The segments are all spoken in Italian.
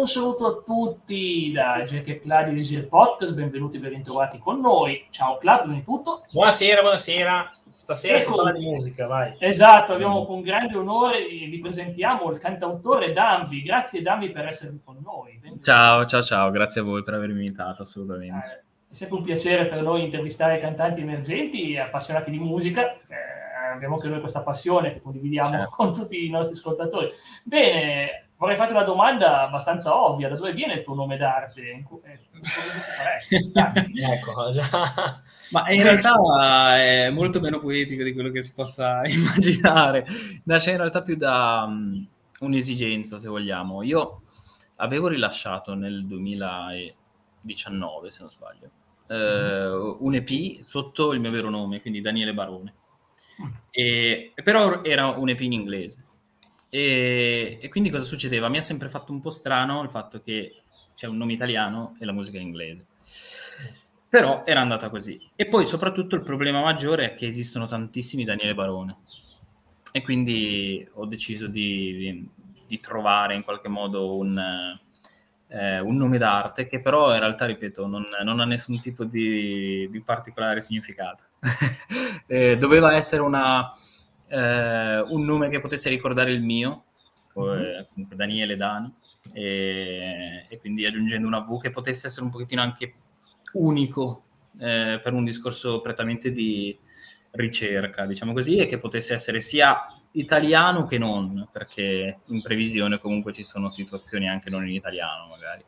Un saluto a tutti da Jack Cla di Desir Podcast, benvenuti e ben ritrovati con noi. Ciao Cla, prima di tutto. Buonasera. Stasera si parla di musica, vai. Esatto, abbiamo con grande onore, vi presentiamo il cantautore Dambi. Grazie Dambi per essere qui con noi. Benvenuti. Ciao, grazie a voi per avermi invitato, assolutamente. È sempre un piacere per noi intervistare cantanti emergenti e appassionati di musica. Abbiamo anche noi questa passione che condividiamo con tutti i nostri ascoltatori. Bene, vorrei farti una domanda abbastanza ovvia. Da dove viene il tuo nome d'arte? Ecco, già. Ma in realtà è molto meno poetico di quello che si possa immaginare. Nasce in realtà più da un'esigenza, se vogliamo. Io avevo rilasciato nel 2019, se non sbaglio, un EP sotto il mio vero nome, quindi Daniele Barone. Però era un EP in inglese. E quindi cosa succedeva? Mi ha sempre fatto un po' strano il fatto che c'è un nome italiano e la musica in inglese. Però era andata così. E poi soprattutto il problema maggiore è che esistono tantissimi Daniele Barone. E quindi ho deciso di trovare in qualche modo un nome d'arte che però in realtà, ripeto, non ha nessun tipo di particolare significato. Doveva essere un nome che potesse ricordare il mio, comunque Daniele Dani, e quindi aggiungendo una V che potesse essere un pochettino anche unico per un discorso prettamente di ricerca, diciamo così, e che potesse essere sia italiano che non, perché in previsione comunque ci sono situazioni anche non in italiano magari.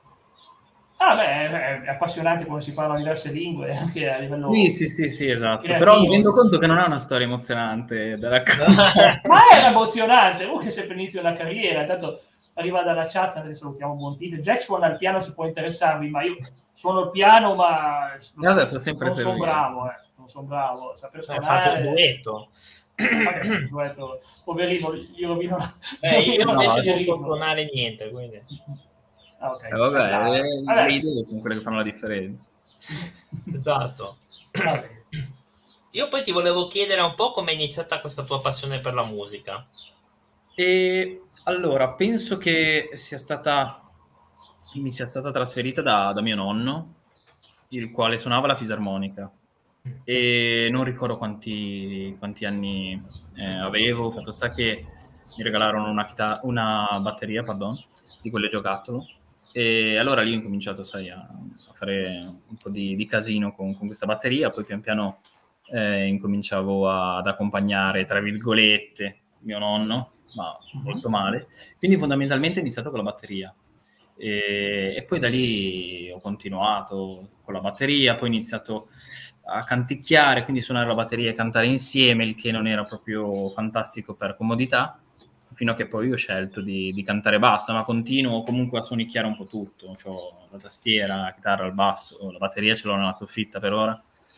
È appassionante quando si parlano diverse lingue, anche a livello sì, esatto, creativo. Però mi rendo conto che non è una storia emozionante da raccontare. Ma è emozionante, che sempre inizio della carriera, tanto arriva dalla chat, che salutiamo Montise. Jack suona il piano, si può interessarvi, ma io suono il piano, ma non sono bravo, non sono bravo, saper suonare. Hai fatto un duetto. Duetto. Poverino, io rovino. Io invece non so suonare niente, quindi. Okay. Vabbè. Le idee sono quelle che fanno la differenza. Esatto. Io poi ti volevo chiedere un po' come è iniziata questa tua passione per la musica. E allora, penso che mi sia stata trasferita da mio nonno, il quale suonava la fisarmonica. E non ricordo quanti anni avevo. Fatto sta che mi regalarono una batteria, di quelle giocattolo, e allora lì ho incominciato, a fare un po' di casino con questa batteria. Poi pian piano incominciavo ad accompagnare, tra virgolette, mio nonno, ma molto male. Quindi fondamentalmente ho iniziato con la batteria. E poi da lì ho continuato con la batteria, poi ho iniziato a canticchiare, quindi suonare la batteria e cantare insieme, il che non era proprio fantastico per comodità, fino a che poi ho scelto di cantare basta, ma continuo comunque a suonicchiare un po' tutto. C'ho la tastiera, la chitarra, il basso, la batteria ce l'ho nella soffitta per ora,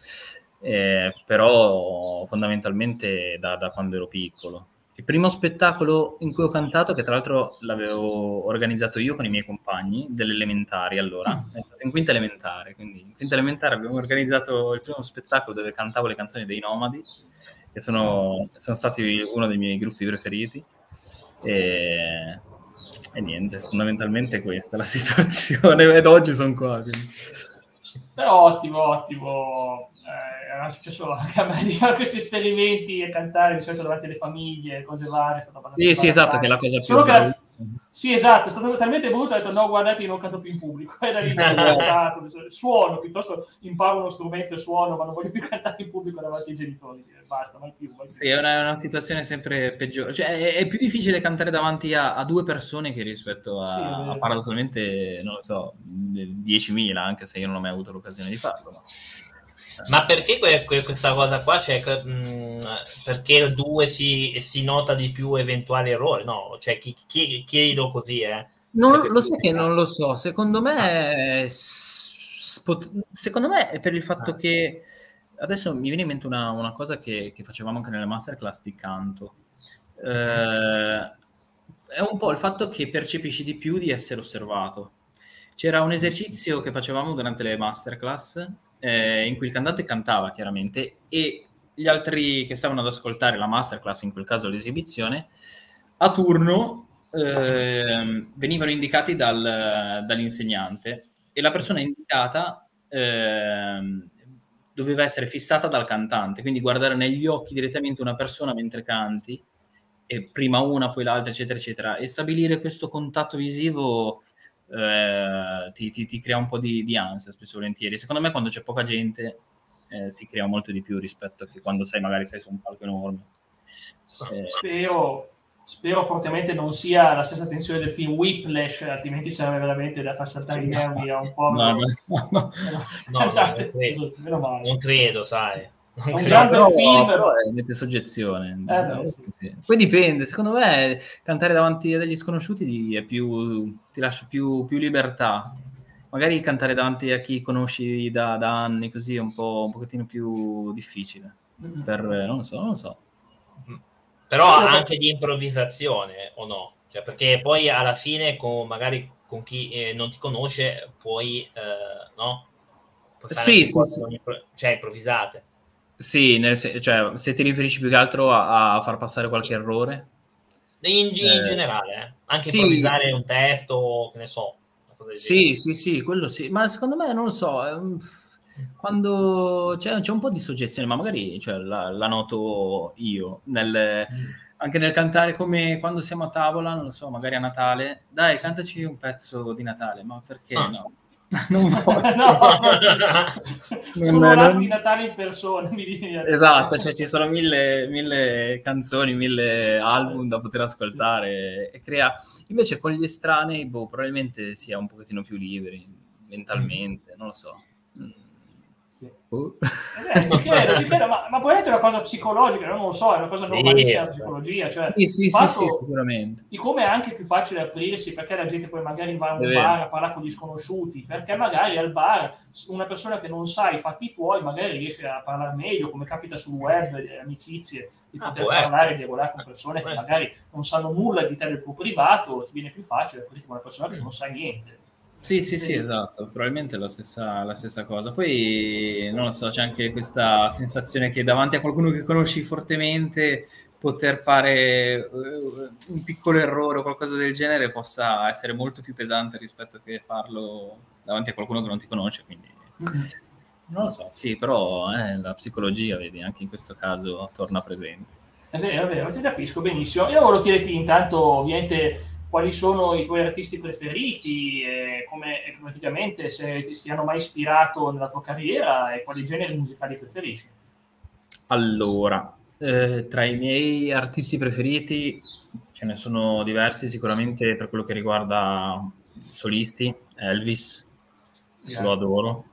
però fondamentalmente da quando ero piccolo. Il primo spettacolo in cui ho cantato, che tra l'altro l'avevo organizzato io con i miei compagni delle elementari, allora, è stato in quinta elementare, quindi in quinta elementare abbiamo organizzato il primo spettacolo dove cantavo le canzoni dei Nomadi, che sono stati uno dei miei gruppi preferiti, e niente, fondamentalmente questa è la situazione, ed oggi sono qua. Quindi. Però ottimo. Era successo anche a me di fare questi esperimenti e cantare di solito davanti alle famiglie, cose varie. È stato abbastanza sì, esatto, che è la cosa più sì, esatto, è stato talmente brutto, ho detto no, guardate, io non canto più in pubblico. E da lì suono, piuttosto imparo uno strumento e suono, ma non voglio più cantare in pubblico davanti ai genitori. Basta, mai più. Sì, è una situazione sempre peggiore. Cioè, è più difficile cantare davanti a 2 persone che rispetto a paradossalmente, non lo so, 10.000, anche se io non ho mai avuto l'occasione di farlo. Ma perché questa cosa qua? Cioè, perché il 2 si nota di più eventuali errori? No, cioè, chiedo così, Lo so che non lo so. Secondo me è per il fatto che adesso mi viene in mente una cosa che facevamo anche nelle masterclass di canto. È un po' il fatto che percepisci di più di essere osservato. C'era un esercizio che facevamo durante le masterclass in cui il cantante cantava chiaramente e gli altri che stavano ad ascoltare la masterclass, in quel caso l'esibizione, a turno venivano indicati dall'insegnante e la persona indicata doveva essere fissata dal cantante, quindi guardare negli occhi direttamente una persona mentre canti, e prima una, poi l'altra, eccetera, eccetera, e stabilire questo contatto visivo ti crea un po' di ansia, spesso e volentieri. Secondo me quando c'è poca gente si crea molto di più rispetto a che quando magari sei su un palco enorme. Spero fortemente non sia la stessa tensione del film Whiplash, altrimenti sarebbe veramente da far saltare i nervi a un po'. No, non credo, sai. Un gran bel film, però mette soggezione. Sì. Sì. Poi dipende, secondo me cantare davanti a degli sconosciuti ti lascia più libertà. Magari cantare davanti a chi conosci da anni così è un pochettino più difficile. Non lo so. Però anche di improvvisazione, o no? Cioè, perché poi alla fine magari con chi non ti conosce puoi, no? Sì. Cioè, improvvisate. Sì, cioè, se ti riferisci più che altro a far passare qualche errore? In generale, anche improvvisare un testo, che ne so. Sì, quello sì. Ma secondo me, non lo so, quando c'è un po' di soggezione, ma magari la noto io, anche nel cantare, come quando siamo a tavola, non lo so, magari a Natale, dai, cantaci un pezzo di Natale, ma perché no? Non voglio. Sono l'anno di Natale in persona, mi dici. Esatto, cioè ci sono mille canzoni, 1000 album da poter ascoltare e crea. Invece con gli estranei, probabilmente si è un pochettino più liberi mentalmente, non lo so. Sì. Ci credo, ma probabilmente è una cosa psicologica, non lo so, è una cosa normalissima della psicologia, cioè sì, sicuramente. Di come è anche più facile aprirsi, perché la gente poi magari va a un bar a parlare con gli sconosciuti, perché magari al bar una persona che non sa i fatti tuoi magari riesce a parlare meglio, come capita sul web, amicizie, di poter parlare, di volare con persone che magari non sanno nulla di te del tuo privato, ti viene più facile aprirti con una persona che non sa niente. Sì, esatto, probabilmente è la stessa cosa. Poi, non lo so, c'è anche questa sensazione che davanti a qualcuno che conosci fortemente poter fare un piccolo errore o qualcosa del genere possa essere molto più pesante rispetto che farlo davanti a qualcuno che non ti conosce, quindi non lo so, sì, però la psicologia, vedi, anche in questo caso torna presente. È vero, ti capisco benissimo. Io volevo chiederti intanto, ovviamente, quali sono i tuoi artisti preferiti, come praticamente se ti hanno mai ispirato nella tua carriera e quali generi musicali preferisci. Allora, tra i miei artisti preferiti ce ne sono diversi, sicuramente per quello che riguarda solisti, Elvis, lo adoro,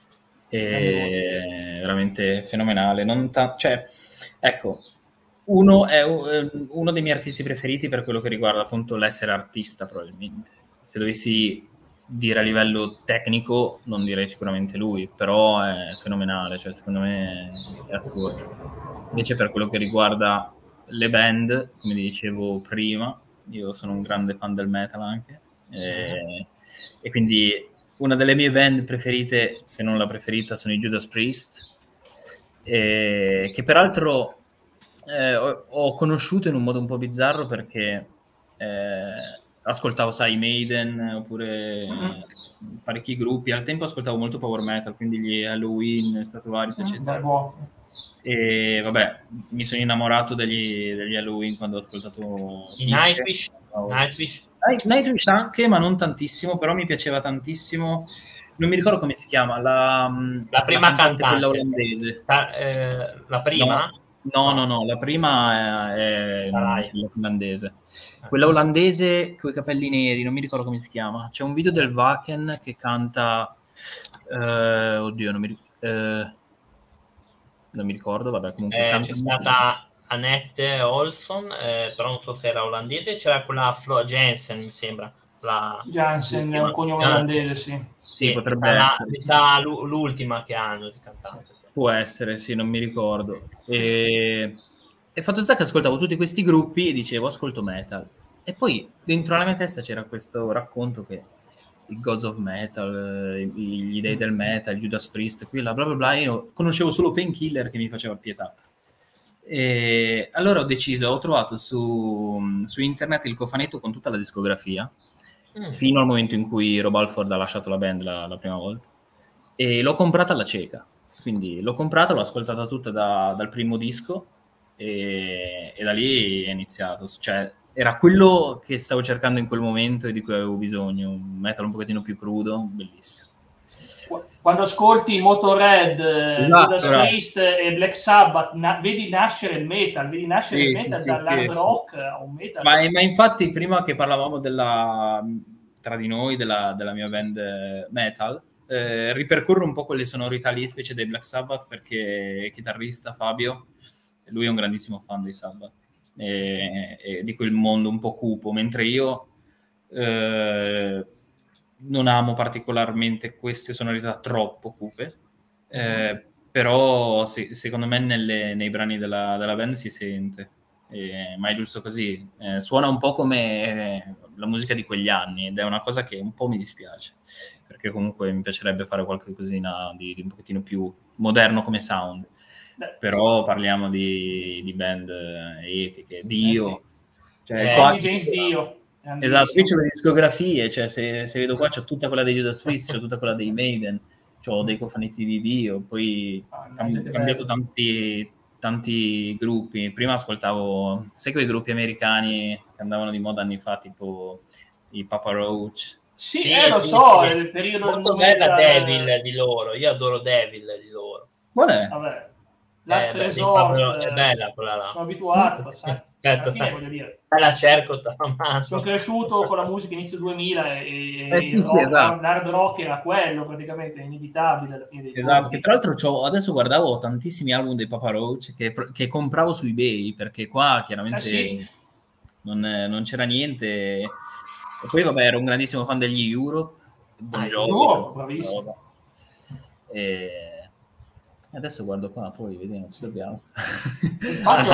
è veramente fenomenale. Cioè, ecco, uno è uno dei miei artisti preferiti per quello che riguarda appunto l'essere artista, probabilmente. Se dovessi dire a livello tecnico non direi sicuramente lui, però è fenomenale, cioè secondo me è assurdo. Invece per quello che riguarda le band, come dicevo prima, io sono un grande fan del metal anche, e quindi una delle mie band preferite, se non la preferita, sono i Judas Priest, che peraltro ho conosciuto in un modo un po' bizzarro perché ascoltavo, sai, Maiden oppure parecchi gruppi. Al tempo ascoltavo molto power metal, quindi gli Halloween, Stratovarius, eccetera. E vabbè, mi sono innamorato degli Halloween quando ho ascoltato Nightwish. Nightwish anche, ma non tantissimo, però mi piaceva tantissimo. Non mi ricordo come si chiama, la prima cantante, quella olandese. La prima? No, la prima è olandese. Quella olandese con i capelli neri, non mi ricordo come si chiama. C'è un video del Wacken che canta oddio, non mi ricordo, vabbè, comunque canta. C'è stata Annette Olson, però non so se era olandese, c'era quella Flo Jensen, mi sembra. Jansen è un cognome olandese, sì, potrebbe essere. L'ultima che hanno di cantante. Sì. Può essere, sì, non mi ricordo. E fatto sta che ascoltavo tutti questi gruppi e dicevo ascolto metal. E poi dentro la mia testa c'era questo racconto che i Gods of Metal, gli dei del metal, Judas Priest, qui là, bla bla bla, io conoscevo solo Painkiller che mi faceva pietà. E allora ho trovato su internet il cofanetto con tutta la discografia, fino al momento in cui Rob Halford ha lasciato la band la prima volta, e l'ho comprata alla cieca. Quindi l'ho comprata, l'ho ascoltata tutta dal primo disco e da lì è iniziato. Cioè, era quello che stavo cercando in quel momento e di cui avevo bisogno, un metal un pochettino più crudo, bellissimo. Quando ascolti Motorhead, Judas Priest e Black Sabbath, vedi nascere il metal, dall'hard rock a un metal. Ma infatti prima che parlavamo tra di noi, della mia band metal, ripercorro un po' quelle sonorità lì, specie dei Black Sabbath, perché il chitarrista Fabio, lui è un grandissimo fan dei Sabbath e di quel mondo un po' cupo, mentre io non amo particolarmente queste sonorità troppo cupe, però secondo me nei brani della band si sente, ma è giusto così. Suona un po' come la musica di quegli anni ed è una cosa che un po' mi dispiace, perché comunque mi piacerebbe fare qualche cosina di un pochettino più moderno come sound. Però parliamo di band epiche, Dio. James Dio. Esatto, qui c'ho le discografie, cioè se vedo qua c'ho tutta quella dei Judas Priest, c'ho tutta quella dei Maiden, c'ho dei cofanetti di Dio, poi ho cambiato tanti gruppi. Prima ascoltavo, sai quei gruppi americani che andavano di moda anni fa, tipo i Papa Roach? Sì, lo so, è il periodo molto bella Devil di loro, io adoro Devil di loro. Qual è? Vabbè. Last Resort, è bella quella là. Sono abituato, alla fine voglio dire. La cerco, sono cresciuto con la musica inizio 2000 e esatto. l'hard rock era quello, praticamente inevitabile alla fine dei esatto, che tra l'altro adesso guardavo tantissimi album dei Papa Roach che compravo su eBay, perché qua chiaramente non c'era niente. E poi vabbè, ero un grandissimo fan degli Europe, Bon Jovi, bravissimo. E adesso guardo qua, poi vediamo, ci dobbiamo. Il fatto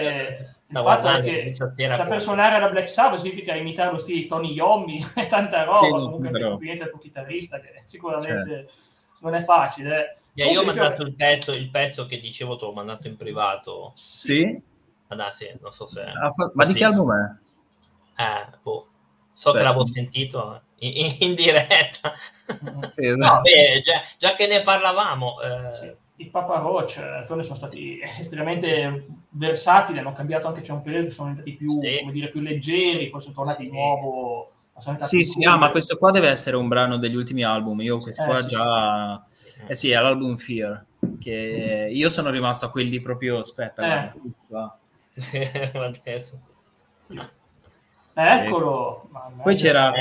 è che saper suonare alla Black Sabbath significa imitare lo stile di Tony Iommi e tanta roba, comunque complimenti al tuo chitarrista, che sicuramente non è facile. Io ho mandato il pezzo che dicevo, te l'ho mandato in privato. Sì? Sì, non so se... Ma di che album è? So che l'avevo sentito in diretta. Sì, esatto. Già che ne parlavamo... I Papa Roach sono stati estremamente versatili, hanno cambiato anche, c'è un periodo che sono diventati più, come dire, più leggeri, poi sono tornati di nuovo. Ma questo qua deve essere un brano degli ultimi album. Io questi qua già... è l'album Fear, che io sono rimasto a quelli proprio, aspetta, eccolo. Poi c'era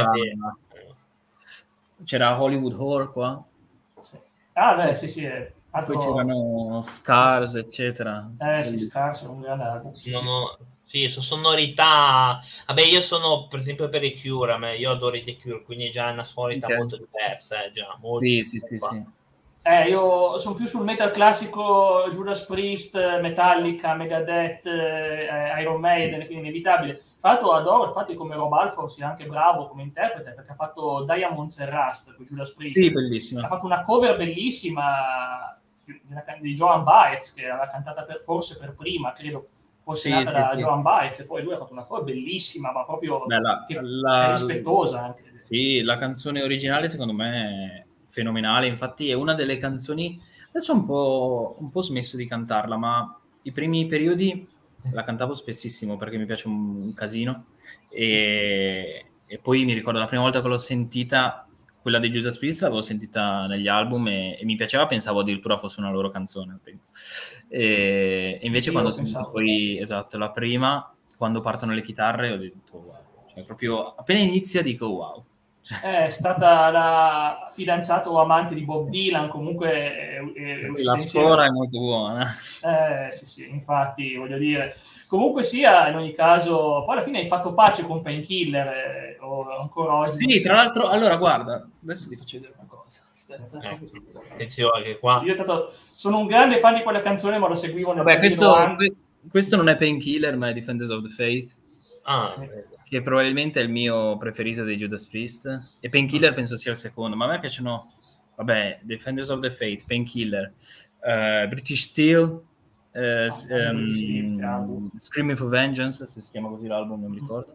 Hollywood Horror qua. Sì. Poi c'erano Scars, eccetera. Scars è un grande album. Sonorità. Vabbè, io sono per esempio per i Cure, io adoro i The Cure, quindi è già una sonorità molto diversa. Già, molto sì. Io sono più sul metal classico, Judas Priest, Metallica, Megadeth, Iron Maiden, quindi inevitabile. Tra l'altro adoro il fatto che come Rob Halford sia anche bravo come interprete, perché ha fatto Diamonds and Rust con Judas Priest. Sì, bellissimo. Ha fatto una cover bellissima di Joan Baez, che l'ha cantata forse per prima, credo fosse nata da Joan Baez, e poi lui ha fatto una cover bellissima, ma proprio rispettosa anche. Sì, la canzone originale secondo me fenomenale, infatti è una delle canzoni, adesso ho un po' smesso di cantarla, ma i primi periodi la cantavo spessissimo perché mi piace un casino, e poi mi ricordo la prima volta che l'ho sentita, quella di Judas Priest, l'avevo sentita negli album e mi piaceva, pensavo addirittura fosse una loro canzone al tempo. E invece quando ho sentito poi, la prima, quando partono le chitarre, ho detto wow, cioè proprio appena inizia dico wow. È stata la fidanzata o amante di Bob Dylan, comunque la spora è molto buona. Sì, infatti, voglio dire, comunque sia, in ogni caso, poi alla fine hai fatto pace con Painkiller o ancora oggi. Sì, tra l'altro, allora guarda, adesso ti faccio vedere una cosa. Aspetta. Attenzione che qua. Io sono un grande fan di quella canzone, ma lo seguivo nel questo non è Painkiller, ma è Defenders of the Faith. Che probabilmente è il mio preferito dei Judas Priest, e Painkiller penso sia il secondo, ma a me piacciono, Defenders of the Faith, Painkiller, British Steel, Screaming for Vengeance, se si chiama così l'album, non mi ricordo.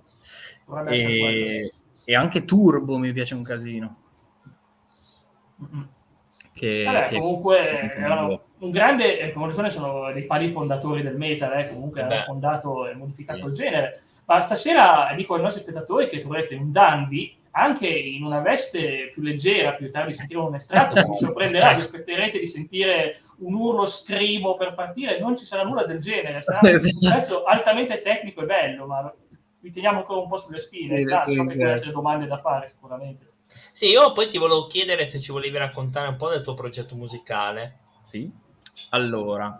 E anche Turbo mi piace un casino. Comunque erano un grande, come sono dei pali fondatori del metal, comunque hanno fondato e modificato il genere. Ma stasera dico ai nostri spettatori che troverete un Dandy anche in una veste più leggera, più tardi sentire un estratto che vi sorprenderà, vi aspetterete di sentire un urlo scrimo per partire, non ci sarà nulla del genere, sarà un pezzo altamente tecnico e bello, ma vi teniamo ancora un po' sulle spine, so che hai altre domande da fare sicuramente. Sì, io poi ti volevo chiedere se ci volevi raccontare un po' del tuo progetto musicale. Sì, allora,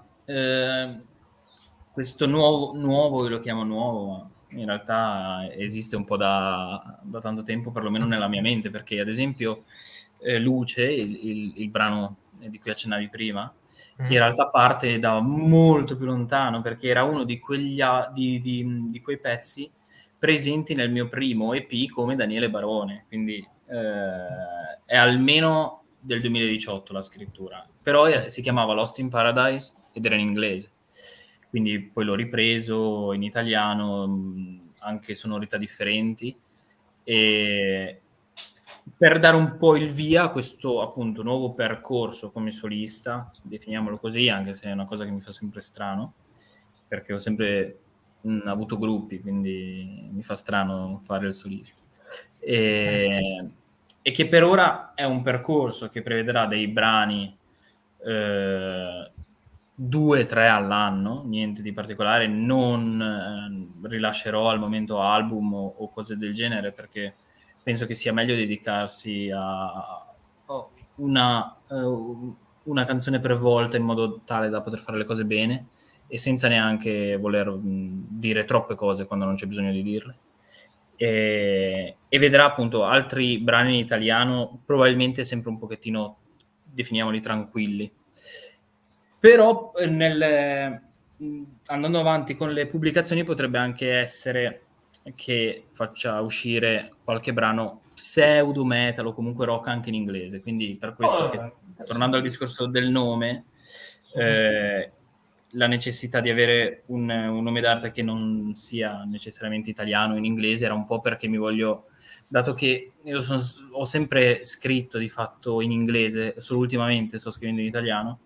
questo nuovo, io lo chiamo nuovo, ma in realtà esiste un po' da tanto tempo, perlomeno nella mia mente, perché ad esempio Luce, il brano di cui accennavi prima, in realtà parte da molto più lontano, perché era uno di quei pezzi presenti nel mio primo EP come Daniele Barone, quindi è almeno del 2018 la scrittura, però si chiamava Lost in Paradise ed era in inglese, quindi poi l'ho ripreso in italiano, anche sonorità differenti, e per dare un po' il via a questo appunto nuovo percorso come solista, definiamolo così, anche se è una cosa che mi fa sempre strano, perché ho sempre avuto gruppi, quindi mi fa strano fare il solista. E che per ora è un percorso che prevederà dei brani 2-3 all'anno, niente di particolare, non rilascerò al momento album o cose del genere, perché penso che sia meglio dedicarsi a una canzone per volta in modo tale da poter fare le cose bene e senza neanche voler dire troppe cose quando non c'è bisogno di dirle. E vedrà appunto altri brani in italiano, probabilmente sempre un pochettino, definiamoli tranquilli. Però andando avanti con le pubblicazioni potrebbe anche essere che faccia uscire qualche brano pseudo metal o comunque rock anche in inglese, quindi per questo tornando al discorso del nome, la necessità di avere un nome d'arte che non sia necessariamente italiano o in inglese era un po' perché mi voglio, dato che io ho sempre scritto di fatto in inglese, solo ultimamente sto scrivendo in italiano,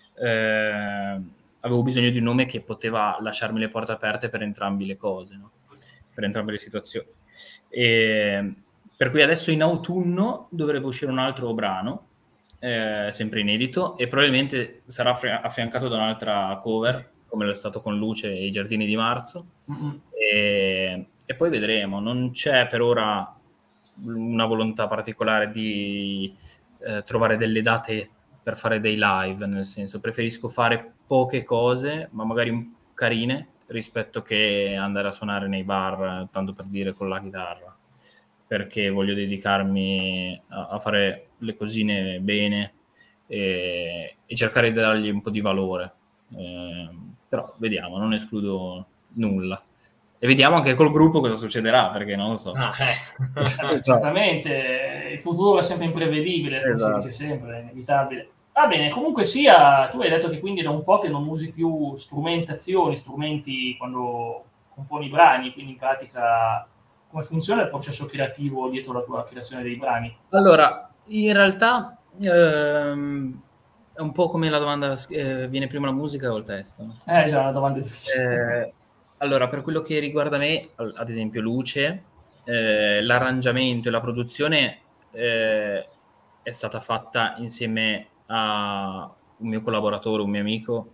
avevo bisogno di un nome che poteva lasciarmi le porte aperte per entrambe le cose, no? Per entrambe le situazioni. Per cui adesso in autunno dovrebbe uscire un altro brano, sempre inedito, e probabilmente sarà affiancato da un'altra cover, come lo è stato con Luce e i Giardini di Marzo, e poi vedremo. Non c'è per ora una volontà particolare di trovare delle date per fare dei live, nel senso preferisco fare poche cose, ma magari carine, rispetto che andare a suonare nei bar, tanto per dire, con la chitarra, perché voglio dedicarmi a fare le cosine bene e cercare di dargli un po' di valore. Però vediamo, non escludo nulla. E vediamo anche col gruppo cosa succederà, perché non lo so. Certamente, il futuro è sempre imprevedibile, come si dice sempre, è inevitabile. Va bene, comunque sia, tu hai detto che quindi da un po' che non usi più strumenti quando componi i brani, quindi in pratica come funziona il processo creativo dietro la tua creazione dei brani? Allora, in realtà è un po' come la domanda, viene prima la musica o il testo? No? Già, una domanda difficile. Allora, per quello che riguarda me, ad esempio Luce, l'arrangiamento e la produzione è stata fatta insieme a un mio collaboratore, un mio amico,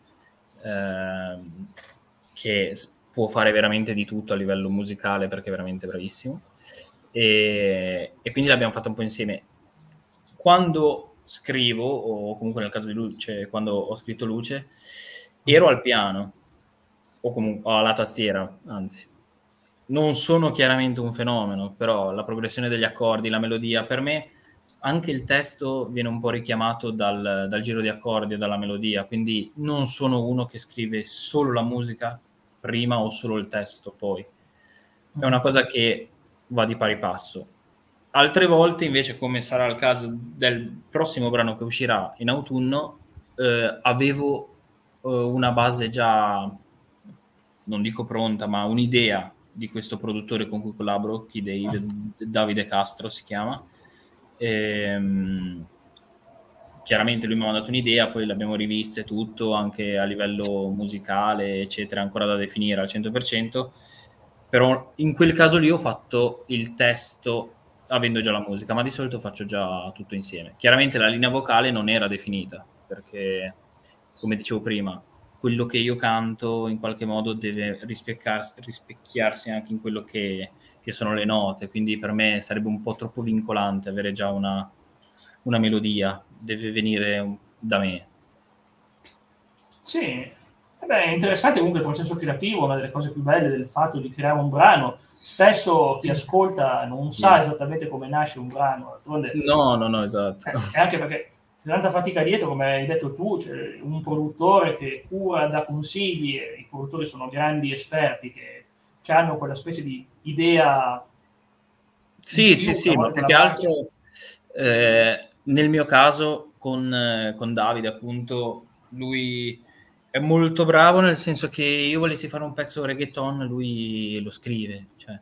che può fare veramente di tutto a livello musicale perché è veramente bravissimo, e quindi l'abbiamo fatto un po' insieme. Quando scrivo, o comunque nel caso di Luce, quando ho scritto Luce, ero al piano o comunque alla tastiera, anzi. Non sono chiaramente un fenomeno, però la progressione degli accordi, la melodia, per me anche il testo viene un po' richiamato dal giro di accordi e dalla melodia, quindi non sono uno che scrive solo la musica prima o solo il testo poi. È una cosa che va di pari passo. Altre volte invece, come sarà il caso del prossimo brano che uscirà in autunno, avevo una base già, non dico pronta, ma un'idea di questo produttore con cui collaboro, Davide Castro si chiama. Chiaramente lui mi ha mandato un'idea, poi l'abbiamo rivista e tutto, anche a livello musicale, eccetera, ancora da definire al 100%, però in quel caso lì ho fatto il testo avendo già la musica, ma di solito faccio già tutto insieme. Chiaramente la linea vocale non era definita, perché, come dicevo prima, quello che io canto in qualche modo deve rispecchiarsi anche in quello che sono le note, quindi per me sarebbe un po' troppo vincolante avere già una melodia, deve venire da me. Sì, è interessante comunque il processo creativo, una delle cose più belle del fatto di creare un brano. Spesso chi ascolta non sa esattamente come nasce un brano, d'altronde no, esatto. E anche perché c'è tanta fatica dietro, come hai detto tu, c'è un produttore che cura, dà consigli, e i produttori sono grandi esperti che hanno quella specie di idea. Sì, ma più che altro nel mio caso con Davide, appunto, lui è molto bravo, nel senso che io volessi fare un pezzo reggaeton, lui lo scrive, cioè,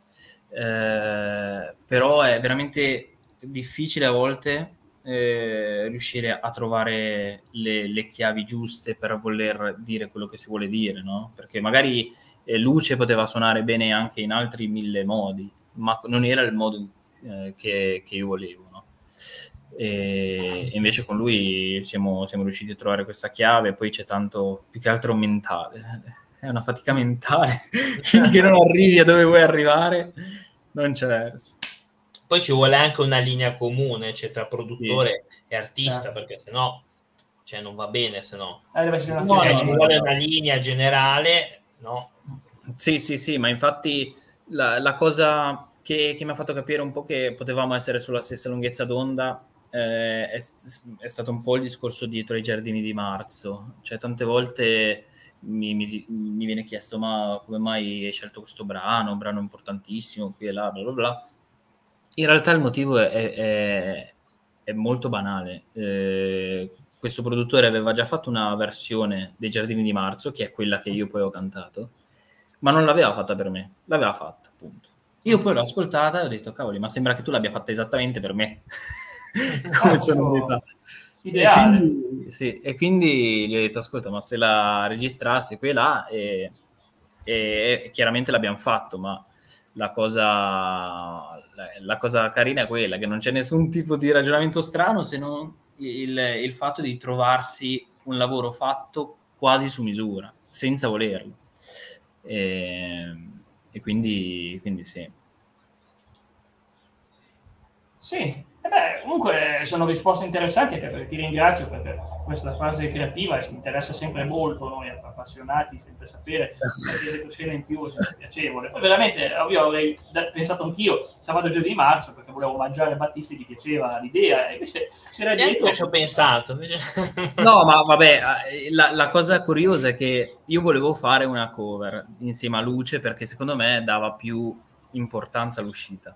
però è veramente difficile a volte riuscire a trovare le chiavi giuste per voler dire quello che si vuole dire, no? Perché magari Luce poteva suonare bene anche in altri 1000 modi, ma non era il modo che io volevo, no? E invece con lui siamo riusciti a trovare questa chiave. Poi c'è tanto, più che altro mentale, è una fatica mentale finché non arrivi a dove vuoi arrivare non c'è verso. Poi ci vuole anche una linea comune, cioè, tra produttore e artista, certo, perché sennò, cioè, non va bene, sennò ci vuole una linea generale, no? Sì, ma infatti la cosa che mi ha fatto capire un po' che potevamo essere sulla stessa lunghezza d'onda è stato un po' il discorso dietro ai Giardini di Marzo. Cioè, tante volte mi viene chiesto: ma come mai hai scelto questo brano? Un brano importantissimo, qui e là, bla bla bla. In realtà il motivo è molto banale. Questo produttore aveva già fatto una versione dei Giardini di Marzo, che è quella che io poi ho cantato, ma non l'aveva fatta per me, l'aveva fatta, appunto. Io poi l'ho ascoltata e ho detto: cavoli, ma sembra che tu l'abbia fatta esattamente per me. Come sonorità. Ideale. E quindi gli ho detto: ascolta, ma se la registrassi qui e là, e chiaramente l'abbiamo fatto, ma la cosa carina è quella che non c'è nessun tipo di ragionamento strano, se non il fatto di trovarsi un lavoro fatto quasi su misura, senza volerlo. E quindi sì. Sì, comunque sono risposte interessanti, perché ti ringrazio perché questa fase creativa ci interessa sempre molto, noi appassionati, sempre sapere qualcosa in più è sempre piacevole. Poi veramente io avrei pensato anch'io sabato giorno di marzo, perché volevo mangiare Battisti, mi piaceva l'idea, e invece c'era dietro. Io ci ho pensato. No, ma vabbè, la cosa curiosa è che io volevo fare una cover insieme a Luce, perché secondo me dava più importanza all'uscita.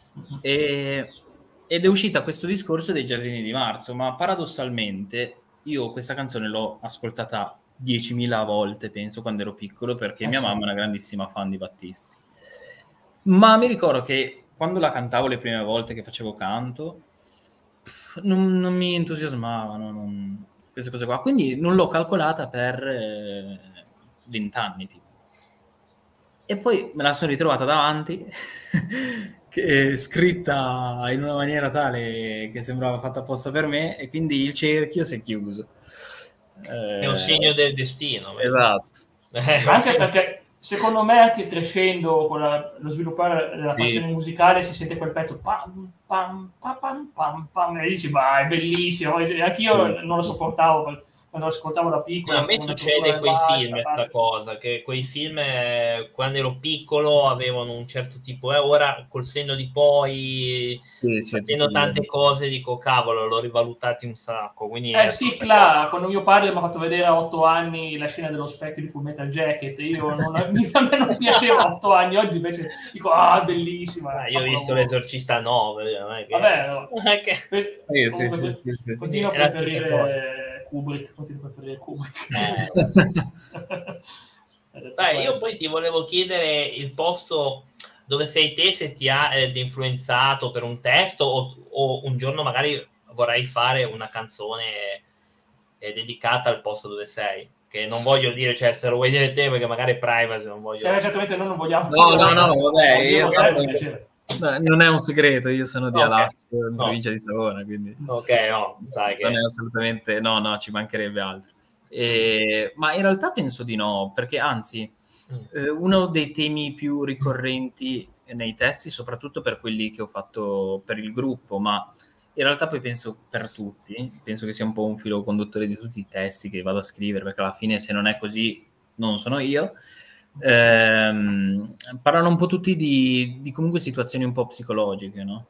Ed è uscita questo discorso dei Giardini di Marzo, ma paradossalmente io questa canzone l'ho ascoltata 10.000 volte, penso, quando ero piccolo, perché mia mamma è una grandissima fan di Battisti. Ma mi ricordo che quando la cantavo le prime volte che facevo canto, non mi entusiasmavano queste cose qua, quindi non l'ho calcolata per 20 anni tipo. E poi me la sono ritrovata davanti scritta in una maniera tale che sembrava fatta apposta per me, e quindi il cerchio si è chiuso. È un segno del destino. Esatto. Anche perché secondo me, anche crescendo con lo sviluppare la passione musicale, si sente quel pezzo pam pam pam pam pam e dici: ma è bellissimo. Anch'io non lo sopportavo quando ascoltavo da piccolo. A me succede quei film, questa cosa, che quei film quando ero piccolo avevano un certo tipo, ora col senno di poi, sapendo tante cose, dico cavolo, l'ho rivalutati un sacco. Quindi sì, là, quando mio padre mi ha fatto vedere a 8 anni la scena dello specchio di Full Metal Jacket, a me non piaceva a 8 anni, oggi invece dico: bellissima. Io ho visto L'Esorcista 9, vabbè, no. Continuo a preferire Kubrick, continui a preferire Kubrick. Beh, io poi ti volevo chiedere il posto dove sei te, se ti ha influenzato per un testo o un giorno magari vorrai fare una canzone dedicata al posto dove sei, che non voglio dire, cioè se lo vuoi dire te perché magari è privacy, non voglio... certamente noi non vogliamo... No, vabbè, non è un segreto, io sono di Alasso, in provincia di Savona, quindi sai che... non è assolutamente... No, ci mancherebbe altro. Ma in realtà penso di no, perché anzi, uno dei temi più ricorrenti nei testi, soprattutto per quelli che ho fatto per il gruppo, ma in realtà poi penso per tutti, penso che sia un po' un filo conduttore di tutti i testi che vado a scrivere, perché alla fine se non è così non sono io, parlano un po' tutti di comunque situazioni un po' psicologiche, no?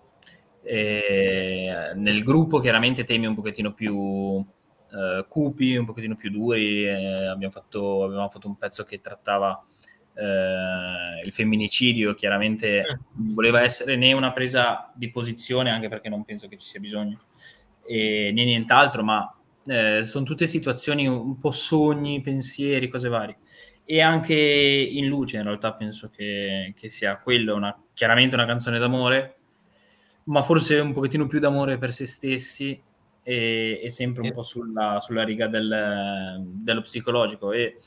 Nel gruppo chiaramente temi un pochettino più cupi, un pochettino più duri, avevamo fatto un pezzo che trattava il femminicidio, chiaramente voleva essere né una presa di posizione, anche perché non penso che ci sia bisogno, né nient'altro, ma sono tutte situazioni un po' sogni, pensieri, cose varie. E anche In Luce in realtà penso che sia quello, chiaramente una canzone d'amore, ma forse un pochettino più d'amore per se stessi e sempre un po' sulla riga dello psicologico. E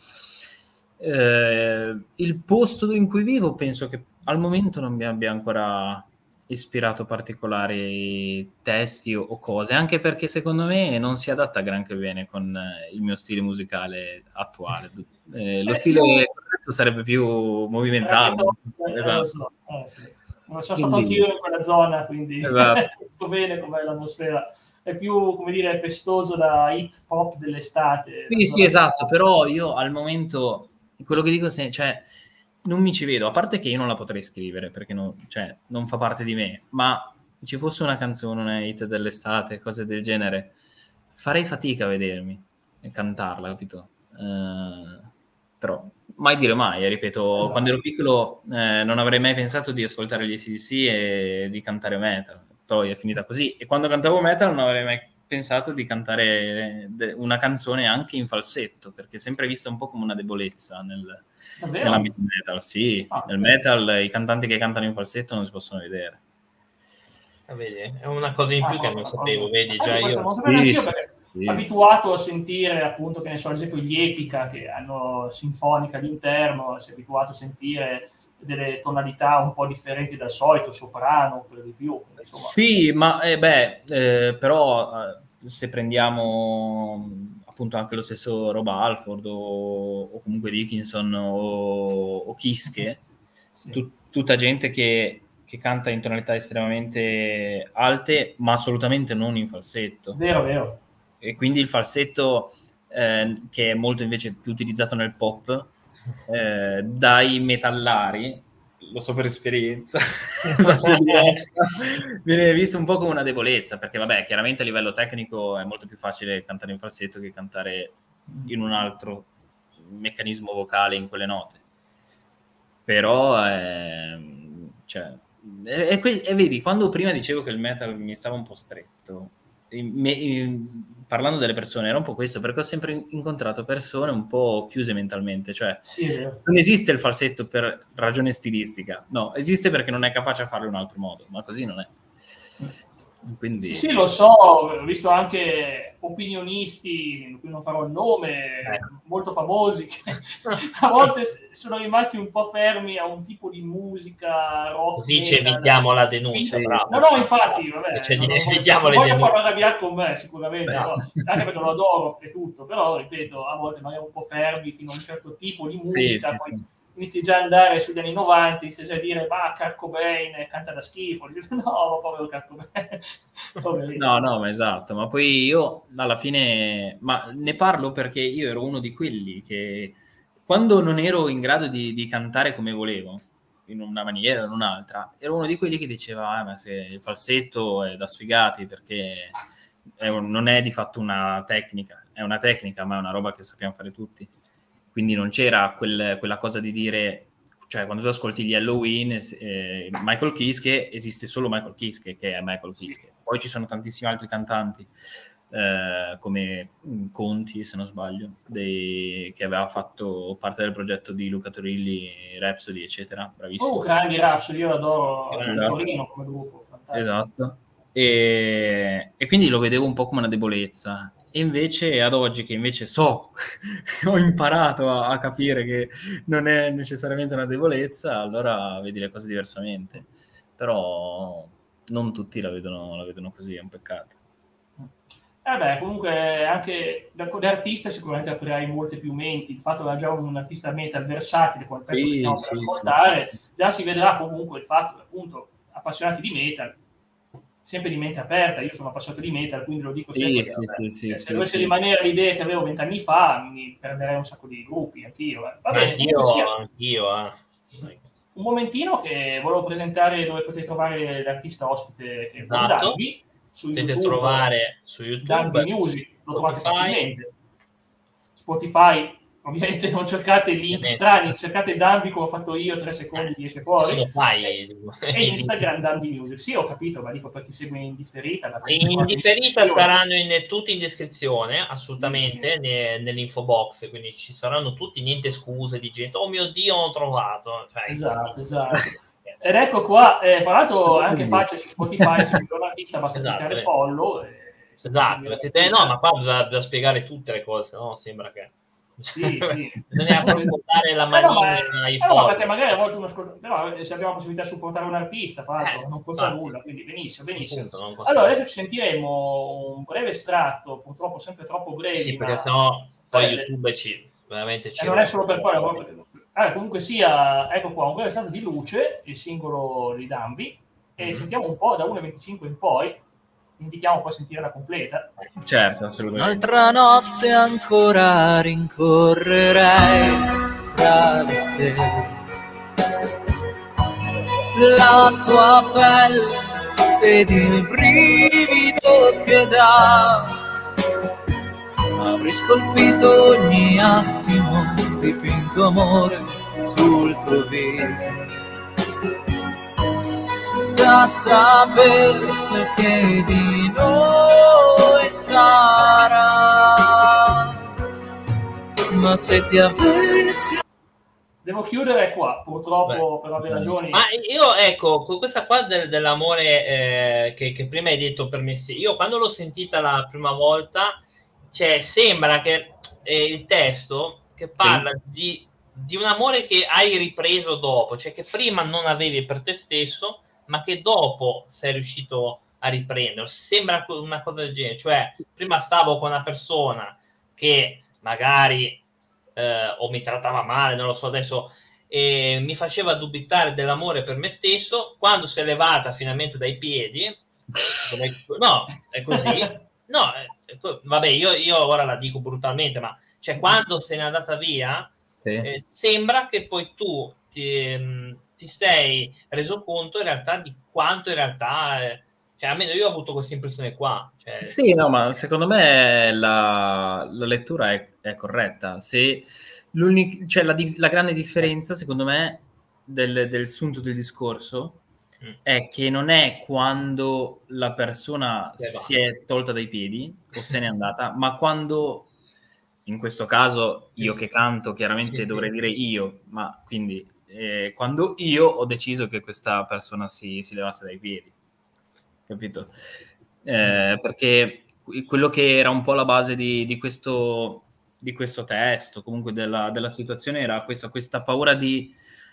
il posto in cui vivo penso che al momento non mi abbia ancora ispirato particolari testi o cose, anche perché secondo me non si adatta granché bene con il mio stile musicale attuale. Lo stile corretto sarebbe più movimentato. Esatto. Sono stato anch'io in quella zona, quindi tutto bene com'è l'atmosfera. È più, come dire, festoso da hit pop dell'estate. Sì, esatto, però io al momento, quello che dico, cioè, non mi ci vedo, a parte che io non la potrei scrivere, perché non fa parte di me, ma ci fosse una canzone, una hit dell'estate, cose del genere, farei fatica a vedermi e cantarla, capito? Però, mai dire mai, ripeto, esatto. Quando ero piccolo non avrei mai pensato di ascoltare gli AC/DC e di cantare metal, poi è finita così, e quando cantavo metal non avrei mai pensato di cantare una canzone anche in falsetto, perché è sempre vista un po' come una debolezza nell'ambito metal. Sì, nel metal i cantanti che cantano in falsetto non si possono vedere. Vedi, è una cosa in più che non sapevo, vedi, già io... Non sapevo neanche io, perché abituato a sentire, appunto, che ne so, ad esempio gli Epica, che hanno sinfonica all'interno, si è abituato a sentire delle tonalità un po' differenti dal solito, soprano, per di più. Insomma. Sì, ma però se prendiamo appunto anche lo stesso Rob Halford o comunque Dickinson o Kiske, tutta gente che canta in tonalità estremamente alte, ma assolutamente non in falsetto. Vero. E quindi il falsetto, che è molto invece più utilizzato nel pop, dai metallari, lo so per esperienza, viene visto un po' come una debolezza, perché vabbè, chiaramente a livello tecnico è molto più facile cantare in falsetto che cantare in un altro meccanismo vocale in quelle note. Però e vedi, quando prima dicevo che il metal mi stava un po' stretto, parlando delle persone era un po' questo, perché ho sempre incontrato persone un po' chiuse mentalmente, cioè non esiste il falsetto per ragione stilistica, no, esiste perché non è capace a farlo in un altro modo, ma così non è. Quindi... Sì, lo so, ho visto anche opinionisti, di cui non farò il nome, molto famosi, che a volte sono rimasti un po' fermi a un tipo di musica rock. Così ci evitiamo la denuncia. No, infatti, vabbè, evitiamo le denunce. Poi arrabbiare con me, sicuramente, no, anche perché lo adoro e tutto, però, ripeto, a volte magari un po' fermi fino a un certo tipo di musica, poi inizi già ad andare sugli anni 90, inizi già a dire, ma Kurt Cobain canta da schifo. No, povero Kurt Cobain. No, ma esatto, ma poi io alla fine, ma ne parlo perché io ero uno di quelli che quando non ero in grado di cantare come volevo, in una maniera o in un'altra, ero uno di quelli che diceva, ma se il falsetto è da sfigati, perché non è di fatto una tecnica, è una tecnica, ma è una roba che sappiamo fare tutti. Quindi non c'era quella cosa di dire, cioè quando tu ascolti gli Halloween, Michael Kiske, esiste solo Michael Kiske, che è Michael Kiske. Poi ci sono tantissimi altri cantanti, come Conti, se non sbaglio, che aveva fatto parte del progetto di Luca Turilli, Rhapsody, eccetera. Bravissimo. Grandi Rhapsody, io adoro Torino come gruppo. Fantastico. Esatto. E quindi lo vedevo un po' come una debolezza. E invece ad oggi, che invece ho imparato a capire che non è necessariamente una debolezza, allora vedi le cose diversamente. Però non tutti la vedono così, è un peccato. Comunque anche da artista sicuramente aprirai molte più menti. Il fatto che già un artista metal versatile, come il pezzo che stiamo per ascoltare, già si vedrà comunque il fatto che appunto appassionati di metal, sempre di mente aperta. Io sono appassionato di metal, quindi lo dico sempre. Se dovessi rimanere l'idea che avevo 20 anni fa, mi perderei un sacco di gruppi, anch'io. Va bene, anch'io. Un momentino che volevo presentare dove potete trovare l'artista ospite che Danvi. Potete trovare su YouTube Danvi Music, lo trovate facilmente. Spotify, ovviamente non cercate link strani, cercate Danvi come ho fatto io, 3 secondi ti esce fuori. E Instagram Danvi Music. Sì, ho capito, ma dico per chi segue in differita. In differita saranno tutti in descrizione, assolutamente, nell'info box, quindi ci saranno tutti, niente scuse di gente, oh mio Dio, ho trovato. Esatto. Ed ecco qua, fra l'altro anche faccia su Spotify, se un artista basta cliccare follow. Esatto, no, ma qua bisogna spiegare tutte le cose, no? Sembra che... Sì. Bisogna portare la manina ai follow. Perché magari a volte uno però se abbiamo la possibilità di supportare un artista, fra l'altro, non costa nulla, quindi benissimo. Allora, adesso ci sentiremo un breve estratto, purtroppo sempre troppo breve. Sì, perché sennò poi YouTube veramente ci... non è solo per quello, comunque sia, ecco qua, un breve estratto di Luce, il singolo di Danvi, e sentiamo un po' da 1.25 in poi, invitiamo poi a sentire la completa. Certo, assolutamente. Un'altra notte ancora rincorrerei tra le stelle la tua pelle ed il brivido che dà. Avrei scolpito ogni attimo, dipinto amore sul tuo viso, senza sapere perché di noi sarà. Ma se ti avessi... Devo chiudere qua, purtroppo, per ovvie ragioni. Ma io, ecco, con questa qua dell'amore che prima hai detto per me, io quando l'ho sentita la prima volta, cioè sembra che il testo che parla di un amore che hai ripreso dopo, cioè che prima non avevi per te stesso, ma che dopo sei riuscito a riprendere. Sembra una cosa del genere, cioè prima stavo con una persona che magari o mi trattava male, non lo so adesso, e mi faceva dubitare dell'amore per me stesso. Quando si è levata finalmente dai piedi, no, è così, no, vabbè, io ora la dico brutalmente, ma cioè quando se n'è andata via, sembra che poi tu ti sei reso conto in realtà di quanto in realtà cioè almeno io ho avuto questa impressione qua, cioè... Sì, no, ma secondo me la lettura è corretta. Se cioè la grande differenza secondo me del sunto del discorso è che non è quando la persona si è tolta dai piedi o se n'è andata, ma quando, in questo caso io che canto chiaramente dovrei dire io, ma quindi quando io ho deciso che questa persona si levasse dai piedi, capito? Perché quello che era un po' la base di questo testo, comunque della situazione, era questa paura di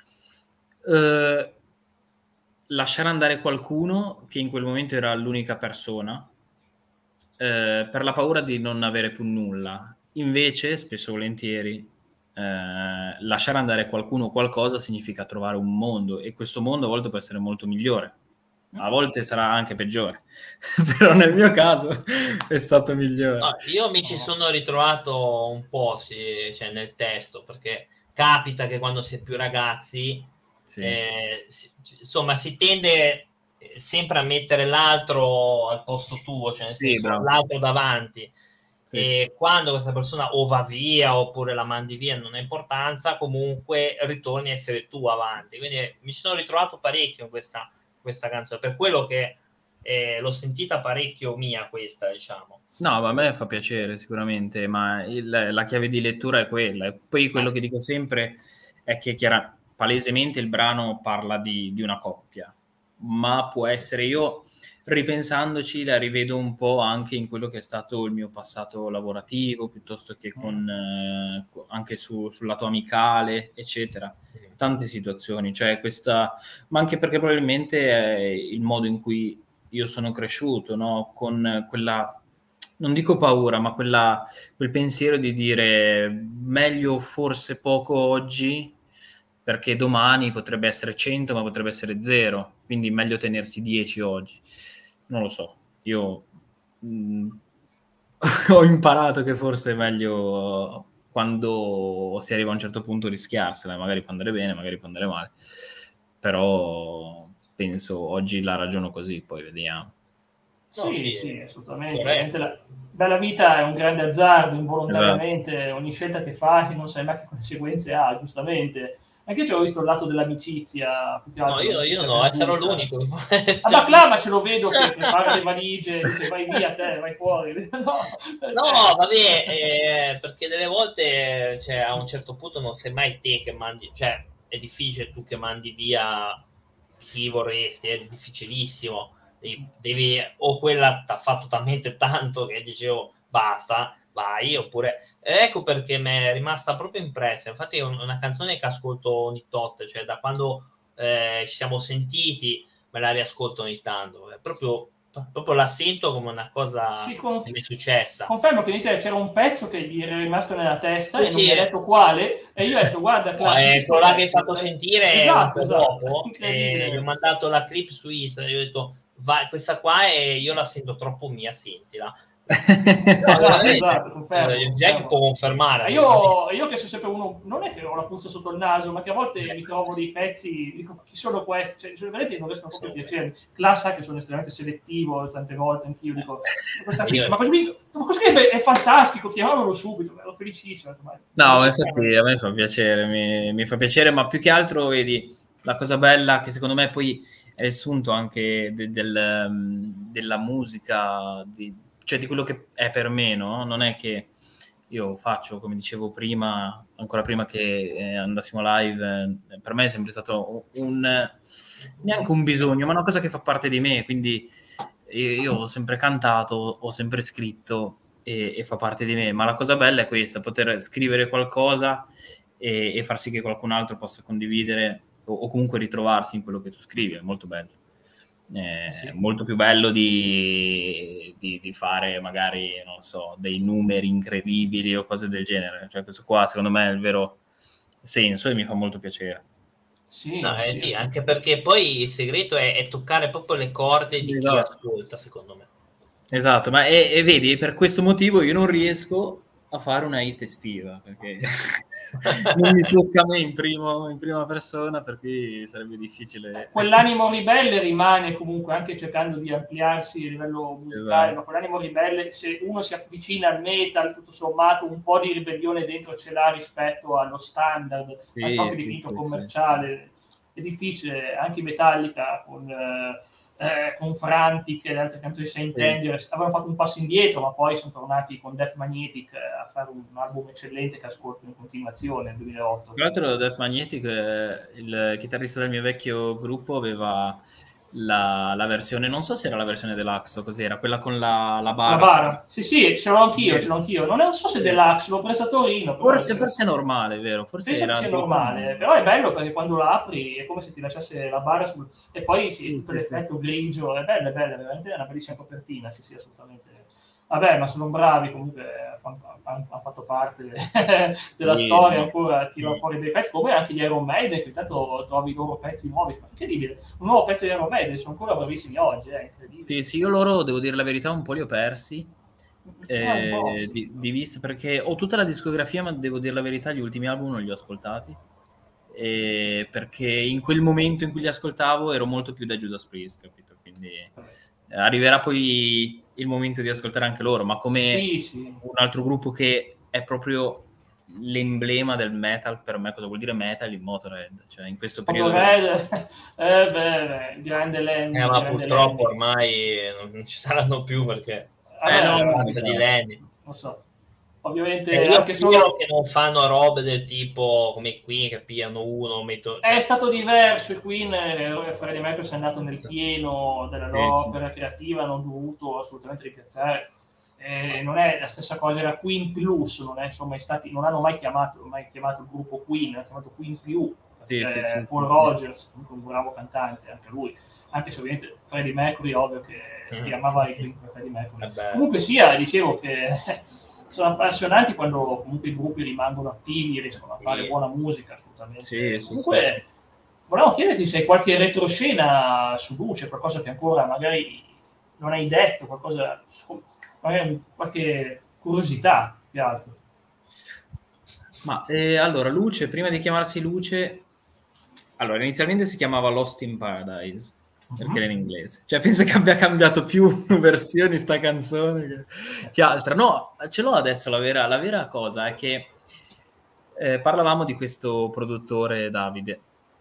lasciare andare qualcuno che in quel momento era l'unica persona, per la paura di non avere più nulla. Invece, spesso e volentieri, lasciare andare qualcuno o qualcosa significa trovare un mondo, e questo mondo a volte può essere molto migliore, a volte sarà anche peggiore, però nel mio caso è stato migliore. No, io mi ci sono ritrovato un po' cioè nel testo, perché capita che quando si è più ragazzi insomma si tende sempre a mettere l'altro al posto tuo, cioè nel senso l'altro davanti, e quando questa persona o va via oppure la mandi via non ha importanza, comunque ritorni a essere tu avanti. Quindi mi sono ritrovato parecchio in questa canzone, per quello che l'ho sentita parecchio mia questa, diciamo. No, ma a me fa piacere sicuramente, ma la chiave di lettura è quella. E poi quello che dico sempre è che palesemente il brano parla di una coppia, ma può essere, io ripensandoci la rivedo un po' anche in quello che è stato il mio passato lavorativo, piuttosto che anche sul lato amicale, eccetera. Tante situazioni, cioè ma anche perché probabilmente è il modo in cui io sono cresciuto, no? Con quella, non dico paura, ma quel pensiero di dire meglio forse poco oggi, perché domani potrebbe essere 100, ma potrebbe essere 0, quindi meglio tenersi 10 oggi. Non lo so, io ho imparato che forse è meglio quando si arriva a un certo punto rischiarsela, magari può andare bene, magari può andare male, però penso oggi la ragiono così, poi vediamo. Sì, assolutamente. La vita è un grande azzardo, involontariamente, esatto. Ogni scelta che fai non sai mai che conseguenze ha, giustamente. Anche io ho visto il lato dell'amicizia. No, io no, sarò l'unico. Ma ce lo vedo che prepara le valigie, che vai via te, vai fuori. No, vabbè, perché delle volte, cioè, a un certo punto non sei mai te che mandi, cioè, è difficile tu che mandi via chi vorresti, è difficilissimo. Devi, o quella ti ha fatto talmente tanto che dicevo basta, vai, oppure ecco perché mi è rimasta proprio impressa. Infatti è una canzone che ascolto ogni tot, cioè da quando ci siamo sentiti me la riascolto ogni tanto, è proprio la sento come una cosa che mi è successa. Confermo che c'era un pezzo che gli era rimasto nella testa e non mi ha detto quale, e io ho detto guarda quello là che hai fatto sentire esatto, dopo, e gli ho mandato la clip su Instagram, gli ho detto vai, questa qua io la sento troppo mia, sentila. Esatto, confermo. Jack può confermare. Io che sono sempre uno, non è che ho la puzza sotto il naso, ma che a volte mi trovo dei pezzi, dico chi sono questi? Cioè, veramente non riescono proprio a piacere. Classa che sono estremamente selettivo, tante volte anch'io dico ma così è fantastico, chiamavolo subito, ero felicissimo. No, infatti a me fa piacere, mi fa piacere, ma più che altro vedi la cosa bella che secondo me poi è il sunto anche della musica, cioè di quello che è per me, no? Non è che io faccio, come dicevo prima, ancora prima che andassimo live, per me è sempre stato neanche un bisogno, ma una cosa che fa parte di me, quindi io ho sempre cantato, ho sempre scritto e fa parte di me, ma la cosa bella è questa, poter scrivere qualcosa e far sì che qualcun altro possa condividere o comunque ritrovarsi in quello che tu scrivi, è molto bello. Sì. Molto più bello di fare magari, non so, dei numeri incredibili o cose del genere. Cioè questo qua secondo me è il vero senso e mi fa molto piacere. Sì, anche perché poi il segreto è toccare proprio le corde di chi ascolta, secondo me. Esatto, ma e vedi, per questo motivo io non riesco a fare una hit estiva, perché non mi tocca a me in prima persona, per cui sarebbe difficile. Quell'animo ribelle rimane comunque, anche cercando di ampliarsi a livello musicale, ma quell'animo ribelle, se uno si avvicina al metal, tutto sommato un po' di ribellione dentro ce l'ha rispetto allo standard, a ciò che è definito commerciale. È difficile, anche Metallica con Frantic e le altre canzoni Saint Anger avevano fatto un passo indietro, ma poi sono tornati con Death Magnetic a fare un album eccellente che ascolto in continuazione nel 2008. Tra l'altro Death Magnetic, il chitarrista del mio vecchio gruppo, aveva la versione, non so se era la versione deluxe o cos'era, quella con la bara. La bara, sì, ce l'ho anch'io. Non so se deluxe, l'ho preso a Torino. Forse è normale, vero? Forse penso era che sia normale, però è bello perché quando la apri è come se ti lasciasse la bara e poi tutto l'effetto grigio, è bella, veramente è una bellissima copertina, sì, assolutamente. Vabbè, ma sono bravi, comunque hanno fatto parte della storia, ancora tirano fuori dei pezzi, come anche gli Iron Maiden, che intanto trovi i loro pezzi nuovi, incredibile, un nuovo pezzo di Iron Maiden, sono ancora bravissimi oggi, è incredibile. Sì, io loro, devo dire la verità, un po' li ho persi, di vista, perché ho tutta la discografia, ma devo dire la verità, gli ultimi album non li ho ascoltati, perché in quel momento in cui li ascoltavo ero molto più da Judas Priest, capito? Quindi arriverà poi il momento di ascoltare anche loro, ma come un altro gruppo che è proprio l'emblema del metal per me. Cosa vuol dire metal in Motorhead? Cioè, in questo periodo... grande Lenny. Ma purtroppo ormai non ci saranno più, perché di Lenny. Lo so. Ovviamente io anche solo che non fanno robe del tipo come i Queen, che pigliano uno, è stato diverso. I Queen, Freddie Mercury è andato nel pieno della loro opera creativa, hanno dovuto assolutamente rimpiazzare. Non è la stessa cosa, era Queen Plus, non hanno mai chiamato il gruppo Queen, hanno chiamato Queen più. Paul Rogers, comunque un bravo cantante, anche lui, anche se ovviamente Freddie Mercury, ovvio che si chiamava i Queen per Freddie Mercury. Comunque sia, dicevo che sono appassionanti quando comunque i gruppi rimangono attivi, riescono a fare buona musica, assolutamente. Comunque volevo chiederti se hai qualche retroscena su Luce, qualcosa che ancora magari non hai detto, qualcosa, magari qualche curiosità, che altro. Ma allora, Luce, prima di chiamarsi Luce, allora inizialmente si chiamava Lost in Paradise, perché era in inglese. Cioè, penso che abbia cambiato più versioni sta canzone che altra. No, ce l'ho adesso, la vera cosa è che parlavamo di questo produttore Davide,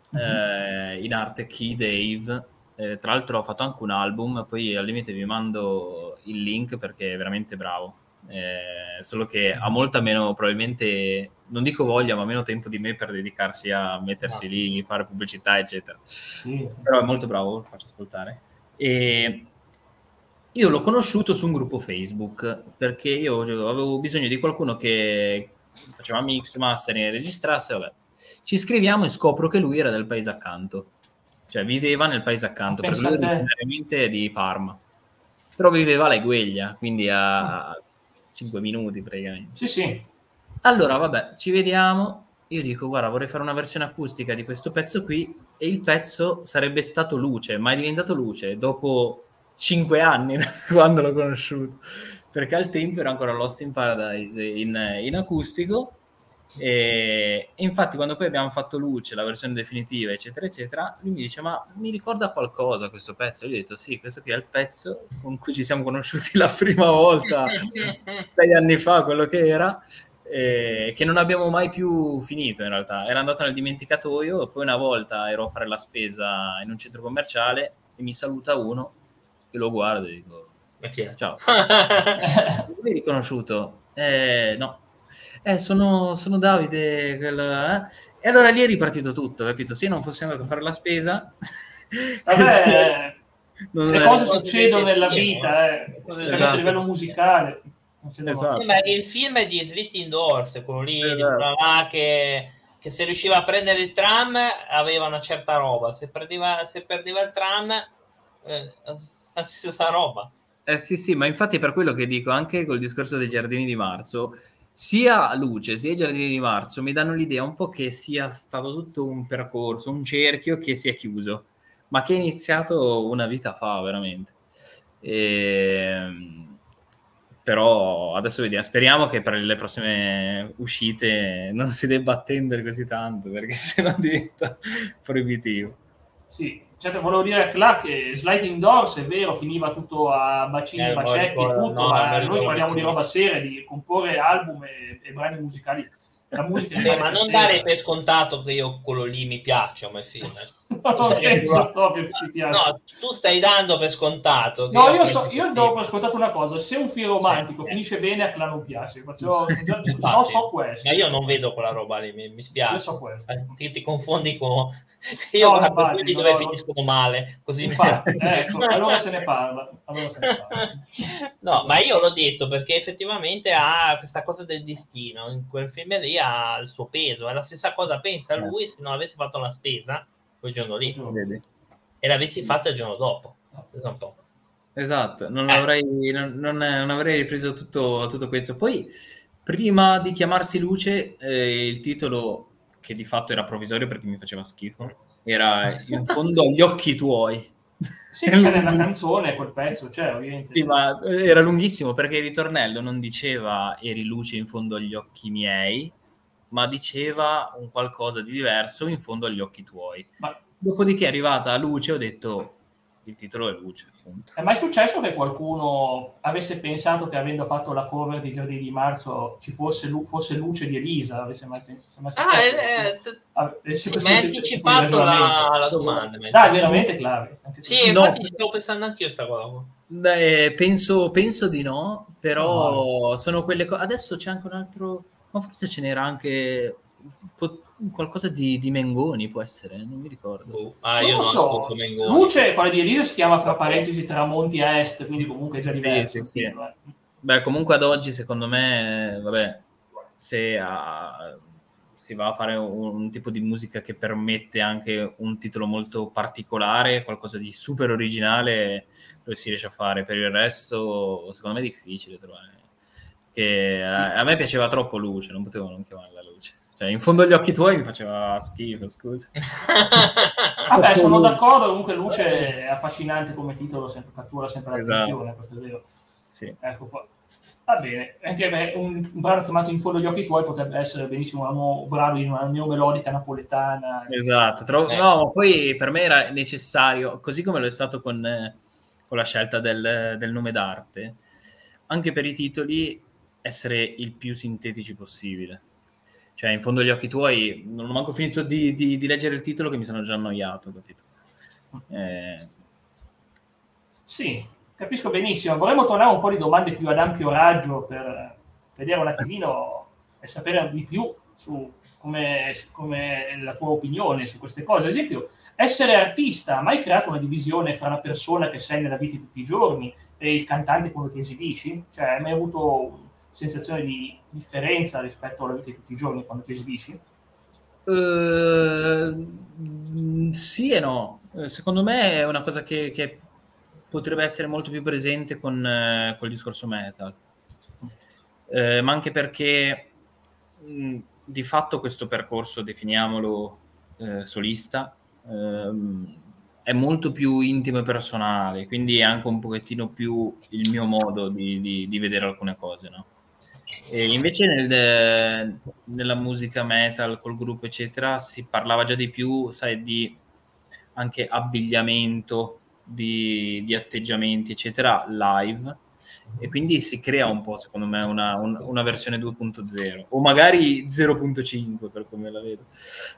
in arte Key Dave. Tra l'altro ho fatto anche un album, poi al limite vi mando il link perché è veramente bravo. Solo che ha molta meno, probabilmente, non dico voglia, ma meno tempo di me per dedicarsi a mettersi lì, fare pubblicità eccetera. Però è molto bravo, lo faccio ascoltare. E io l'ho conosciuto su un gruppo Facebook perché io avevo bisogno di qualcuno che faceva mix, mastering, registrasse, vabbè. Ci scriviamo e scopro che lui era del paese accanto, cioè viveva nel paese accanto, perché lui era originariamente di Parma, però viveva alla Egueglia, quindi a 5 minuti praticamente. Sì. Allora, vabbè, ci vediamo. Io dico, guarda, vorrei fare una versione acustica di questo pezzo qui, e il pezzo sarebbe stato Luce, ma è diventato Luce dopo 5 anni da quando l'ho conosciuto, perché al tempo era ancora Lost in Paradise in acustico. E infatti quando poi abbiamo fatto Luce, la versione definitiva eccetera eccetera, lui mi dice, ma mi ricorda qualcosa questo pezzo? E io ho detto sì, questo qui è il pezzo con cui ci siamo conosciuti la prima volta 6 anni fa, quello che era, che non abbiamo mai più finito. In realtà era andato nel dimenticatoio, poi una volta ero a fare la spesa in un centro commerciale e mi saluta uno e lo guardo e dico, ma chi è? Ciao. Non mi hai riconosciuto? No. Sono Davide, e allora lì è ripartito tutto, capito? Se io non fossi andato a fare la spesa, vabbè, le cose succedono nella vita, a livello musicale. Esatto. Sì, ma il film è di Sleeping Doors, quello lì, esatto. che se riusciva a prendere il tram aveva una certa roba, se perdeva il tram la stessa roba. Sì, ma infatti è per quello che dico, anche col discorso dei Giardini di Marzo, sia Luce sia i Giardini di Marzo mi danno l'idea un po' che sia stato tutto un percorso, un cerchio che si è chiuso, ma che è iniziato una vita fa veramente. Però adesso vediamo, speriamo che per le prossime uscite non si debba attendere così tanto, perché sennò diventa proibitivo. Sì, certo, volevo dire là che Sliding Doors è vero, finiva tutto a bacini, bacetti e tutto, ma noi parliamo di roba seria, di comporre album e brani musicali. La musica ma non dare per scontato che io quello lì mi piaccia come film. Non penso proprio che ti piace. No, tu stai dando per scontato. No, io do per scontato una cosa: se un film romantico finisce bene, a Cla non piace. So questo. Ma io non vedo quella roba lì, mi spiace. Io so questo. Ti confondi con... Io guardo quelli dove finiscono male, così infatti, ecco, allora se ne parla. No, ma io l'ho detto perché effettivamente ha questa cosa del destino. In quel film lì ha il suo peso. È la stessa cosa, pensa lui, se non avesse fatto la spesa quel giorno lì e l'avessi fatta il giorno dopo. Esatto, non avrei ripreso tutto questo. Poi, prima di chiamarsi Luce, il titolo, che di fatto era provvisorio perché mi faceva schifo, era In fondo agli occhi tuoi. Sì, c'è nella canzone quel pezzo, ovviamente. Sì, ma era lunghissimo perché il ritornello non diceva eri luce in fondo agli occhi miei, ma diceva un qualcosa di diverso in fondo agli occhi tuoi. Dopodiché è arrivata Luce, ho detto il titolo è Luce, appunto. È mai successo che qualcuno avesse pensato che, avendo fatto la cover di Giardini di Marzo, ci fosse Luce di Elisa? Avesse mai successo? Mi hai anticipato la domanda. Dai, veramente, Claudio? Sì, infatti stavo pensando anch'io sta cosa. Penso di no, però sono quelle cose. Adesso c'è anche un altro, ma forse ce n'era anche qualcosa di Mengoni, può essere, non mi ricordo. Io non ascolto Mengoni. Luce, quella di Elisa, si chiama fra parentesi Tramonti a Est, quindi comunque è già diverso. Sì. Beh, comunque ad oggi secondo me, vabbè, se si va a fare un tipo di musica che permette anche un titolo molto particolare, qualcosa di super originale, lo si riesce a fare. Per il resto secondo me è difficile trovare, che a me piaceva troppo Luce, non potevo non chiamarla Luce. Cioè, in fondo agli occhi tuoi mi faceva schifo, scusa. Vabbè, sono d'accordo, comunque Luce è affascinante come titolo, cattura sempre l'attenzione, questo è vero. Sì. Ecco qua. Va bene, anche un brano chiamato In fondo agli occhi tuoi potrebbe essere benissimo un brano di una neomelodica napoletana. Esatto, no, poi per me era necessario, così come lo è stato con la scelta del nome d'arte, anche per i titoli essere il più sintetici possibile. Cioè, In fondo agli occhi tuoi, non ho manco finito di leggere il titolo che mi sono già annoiato, capito? Sì, capisco benissimo. Vorremmo tornare un po' di domande più ad ampio raggio per vedere un attimino e sapere di più su come la tua opinione su queste cose. Ad esempio, essere artista ha mai creato una divisione fra la persona che sei nella vita di tutti i giorni e il cantante quando ti esibisci? Cioè, hai mai avuto sensazione di differenza rispetto alla vita di tutti i giorni quando ti esibisci? Sì e no. Secondo me è una cosa che potrebbe essere molto più presente col discorso metal, ma anche perché di fatto questo percorso, definiamolo solista, è molto più intimo e personale, quindi è anche un pochettino più il mio modo di vedere alcune cose, no? E invece nella musica metal col gruppo eccetera si parlava già di più, sai, di anche abbigliamento, di atteggiamenti eccetera live, e quindi si crea un po', secondo me, una versione 2.0 o magari 0.5 per come la vedo,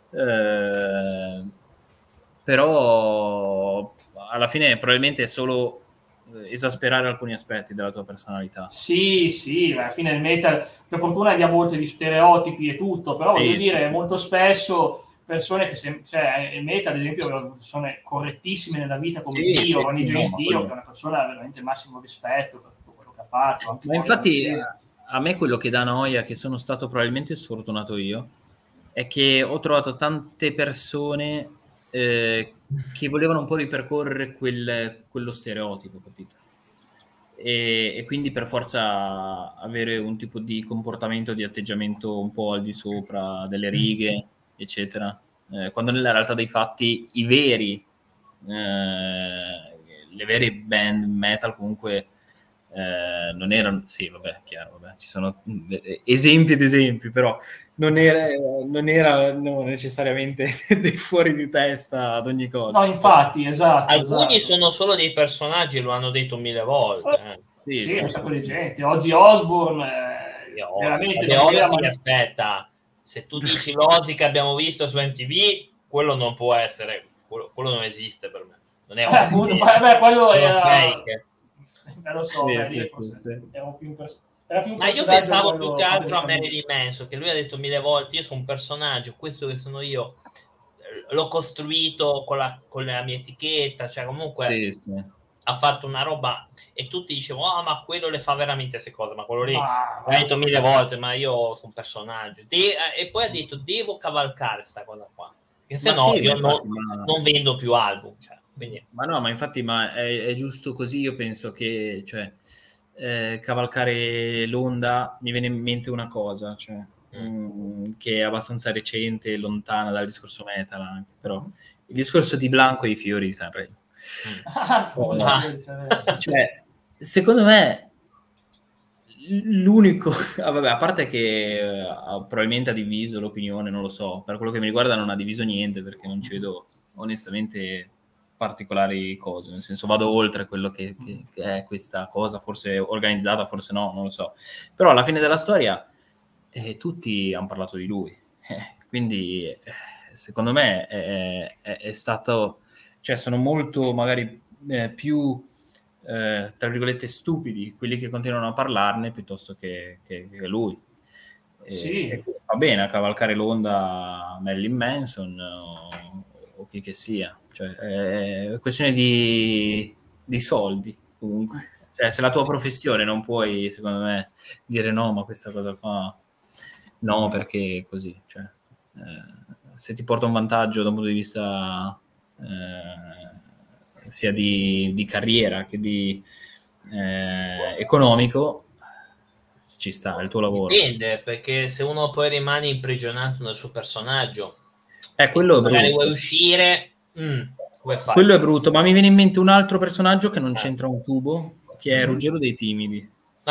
però alla fine probabilmente è solo esasperare alcuni aspetti della tua personalità. Sì, alla fine il metal, per fortuna abbiamo oltre di stereotipi e tutto, però voglio dire, molto spesso persone che cioè il metal, ad esempio, sono persone correttissime nella vita come Dio, Ronnie James Dio, che è una persona veramente massimo rispetto per tutto quello che ha fatto. Anche ma infatti a me quello che dà noia, che sono stato probabilmente sfortunato io, è che ho trovato tante persone che volevano un po' ripercorrere quello stereotipo, capito? E quindi per forza avere un tipo di comportamento, di atteggiamento un po' al di sopra delle righe, eccetera, quando nella realtà dei fatti le vere band metal comunque non erano, sì, vabbè, chiaro, vabbè, ci sono esempi ed esempi, però non erano necessariamente dei fuori di testa ad ogni cosa. No, infatti, esatto. Alcuni sono solo dei personaggi, lo hanno detto 1000 volte. Sì, un sacco di gente. Ozzy Osbourne, veramente. Aspetta, se tu dici l'Ozzy che abbiamo visto su MTV, quello non può essere, quello non esiste per me. Non è quello era fake. Lo so, sì. Era più ma io pensavo più che altro a Marilyn Manson, che lui ha detto 1000 volte: io sono un personaggio, questo che sono io l'ho costruito con la mia etichetta, cioè comunque ha fatto una roba, e tutti dicevano ma quello le fa veramente queste cose, ma quello lì l'ha detto 1000 volte, ma io sono un personaggio, e poi ha detto devo cavalcare sta cosa qua, che se no io non vendo più album, cioè. Quindi. Ma infatti è giusto così. Io penso che, cioè, cavalcare l'onda, mi viene in mente una cosa, cioè, che è abbastanza recente e lontana dal discorso metal anche, però il discorso di Blanco e i fiori di Sanremo. Cioè, secondo me l'unico, vabbè, a parte che probabilmente ha diviso l'opinione, non lo so, per quello che mi riguarda non ha diviso niente, perché non ci vedo onestamente particolari cose, nel senso vado oltre quello che è questa cosa, forse organizzata, forse no, non lo so. Però alla fine della storia tutti hanno parlato di lui, quindi secondo me è stato, cioè sono molto magari più tra virgolette stupidi quelli che continuano a parlarne piuttosto che lui. Sì. E va bene a cavalcare l'onda Marilyn Manson o chi che sia, cioè è questione di soldi comunque, cioè, se la tua professione non puoi secondo me dire no, ma questa cosa qua no, perché così, cioè se ti porta un vantaggio da un punto di vista sia di carriera che di economico, ci sta, è il tuo lavoro. Dipende, perché se uno poi rimane imprigionato nel suo personaggio, quello magari vuoi uscire, come fai? Quello è brutto, ma mi viene in mente un altro personaggio che non c'entra un tubo, che è Ruggero dei Timidi.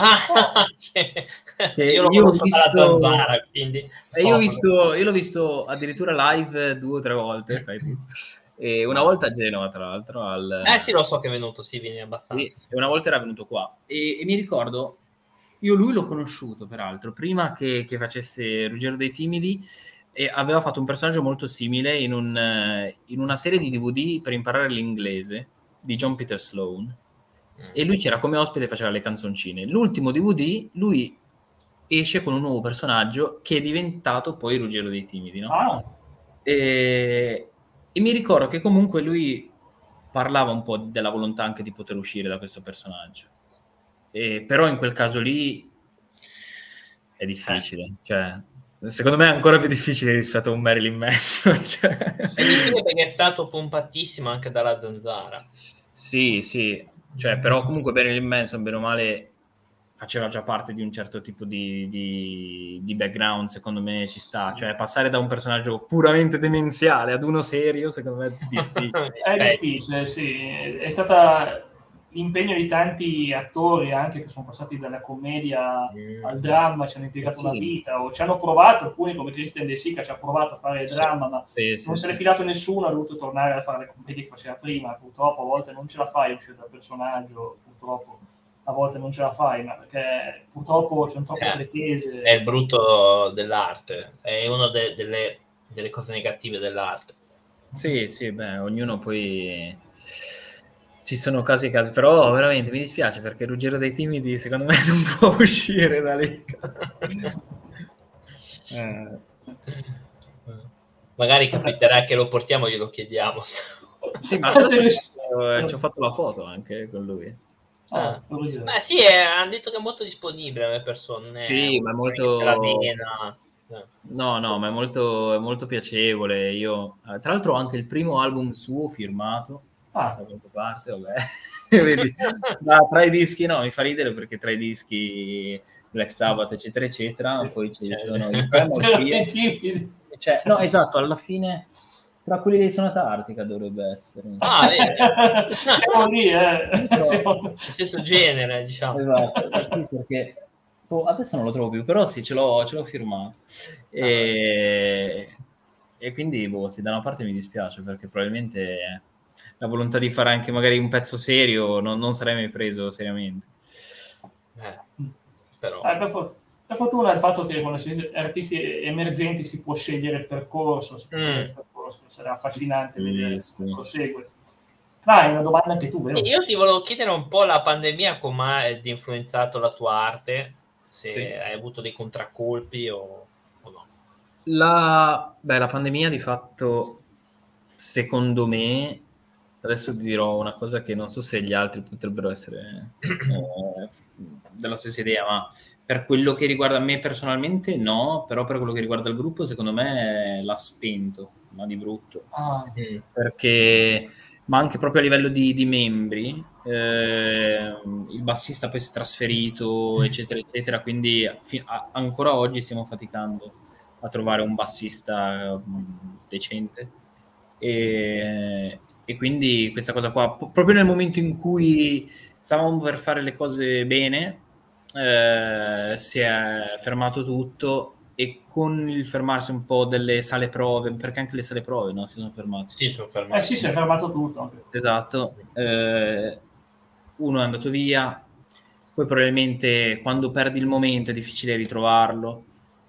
Io l'ho visto dalla Zanzara, quindi io l'ho visto addirittura live 2 o 3 volte, e una volta a Genova, tra l'altro sì, lo so che è venuto, sì, viene abbastanza, e una volta era venuto qua e mi ricordo, io lui l'ho conosciuto peraltro prima che facesse Ruggero dei Timidi, e aveva fatto un personaggio molto simile in una serie di DVD per imparare l'inglese di John Peter Sloan, e lui c'era come ospite e faceva le canzoncine. L'ultimo DVD lui esce con un nuovo personaggio che è diventato poi Ruggero dei Timidi, no? E mi ricordo che comunque lui parlava un po' della volontà anche di poter uscire da questo personaggio, però in quel caso lì è difficile, cioè secondo me è ancora più difficile rispetto a un Marilyn Manson, cioè. È difficile perché è stato pompatissimo anche dalla Zanzara. Sì, cioè, però comunque Marilyn Manson bene o male faceva già parte di un certo tipo di background, secondo me ci sta, cioè passare da un personaggio puramente demenziale ad uno serio secondo me è difficile. È difficile, sì, è stata l'impegno di tanti attori anche che sono passati dalla commedia al dramma, ci hanno impiegato una vita, o ci hanno provato, alcuni come Christian De Sica ci ha provato a fare il dramma, ma non se l'è fidato nessuno, ha dovuto tornare a fare le commedie che faceva prima. Purtroppo a volte non ce la fai a uscire dal personaggio, purtroppo a volte non ce la fai, ma perché purtroppo c'è troppe pretese. È il brutto dell'arte, è una delle cose negative dell'arte. Sì, beh, ognuno poi... Ci sono casi e casi, però veramente mi dispiace perché Ruggero dei Timidi secondo me non può uscire da lì. Magari capiterà che lo portiamo e glielo chiediamo. Sì, ma ci ho fatto la foto anche con lui. Beh sì, hanno detto che è molto disponibile alle persone. Sì, ma è molto... No, ma è molto piacevole. Io, tra l'altro, ho anche il primo album suo firmato. Da qualche parte, vabbè. Vedi, tra i dischi, no, mi fa ridere perché tra i dischi Black Sabbath, eccetera, eccetera, poi ci sono i Primal, no, esatto, alla fine tra quelli dei Sonata Artica dovrebbe essere. Siamo lì, Lo stesso genere, diciamo. Esatto, sì, perché adesso non lo trovo più, però sì, ce l'ho firmato. E quindi, sì, da una parte mi dispiace perché probabilmente la volontà di fare anche magari un pezzo serio non sarei mai preso seriamente. Però... per fortuna il fatto che con artisti emergenti si può scegliere il percorso, sarà affascinante vedere come prosegue. È una domanda anche tu, vero? Io ti volevo chiedere un po' la pandemia come ha influenzato la tua arte, se hai avuto dei contraccolpi o no. La pandemia di fatto, secondo me, adesso ti dirò una cosa che non so se gli altri potrebbero essere della stessa idea, ma per quello che riguarda me personalmente no, però per quello che riguarda il gruppo secondo me l'ha spento, ma di brutto. Perché, ma anche proprio a livello di membri, il bassista poi si è trasferito, eccetera, eccetera, quindi ancora oggi stiamo faticando a trovare un bassista decente. E quindi questa cosa qua, proprio nel momento in cui stavamo per fare le cose bene, si è fermato tutto e con il fermarsi un po' delle sale prove, perché anche le sale prove, no, si sono fermate. Sì, sono fermate. Sì, si è fermato tutto. Esatto. Uno è andato via, poi probabilmente quando perdi il momento è difficile ritrovarlo,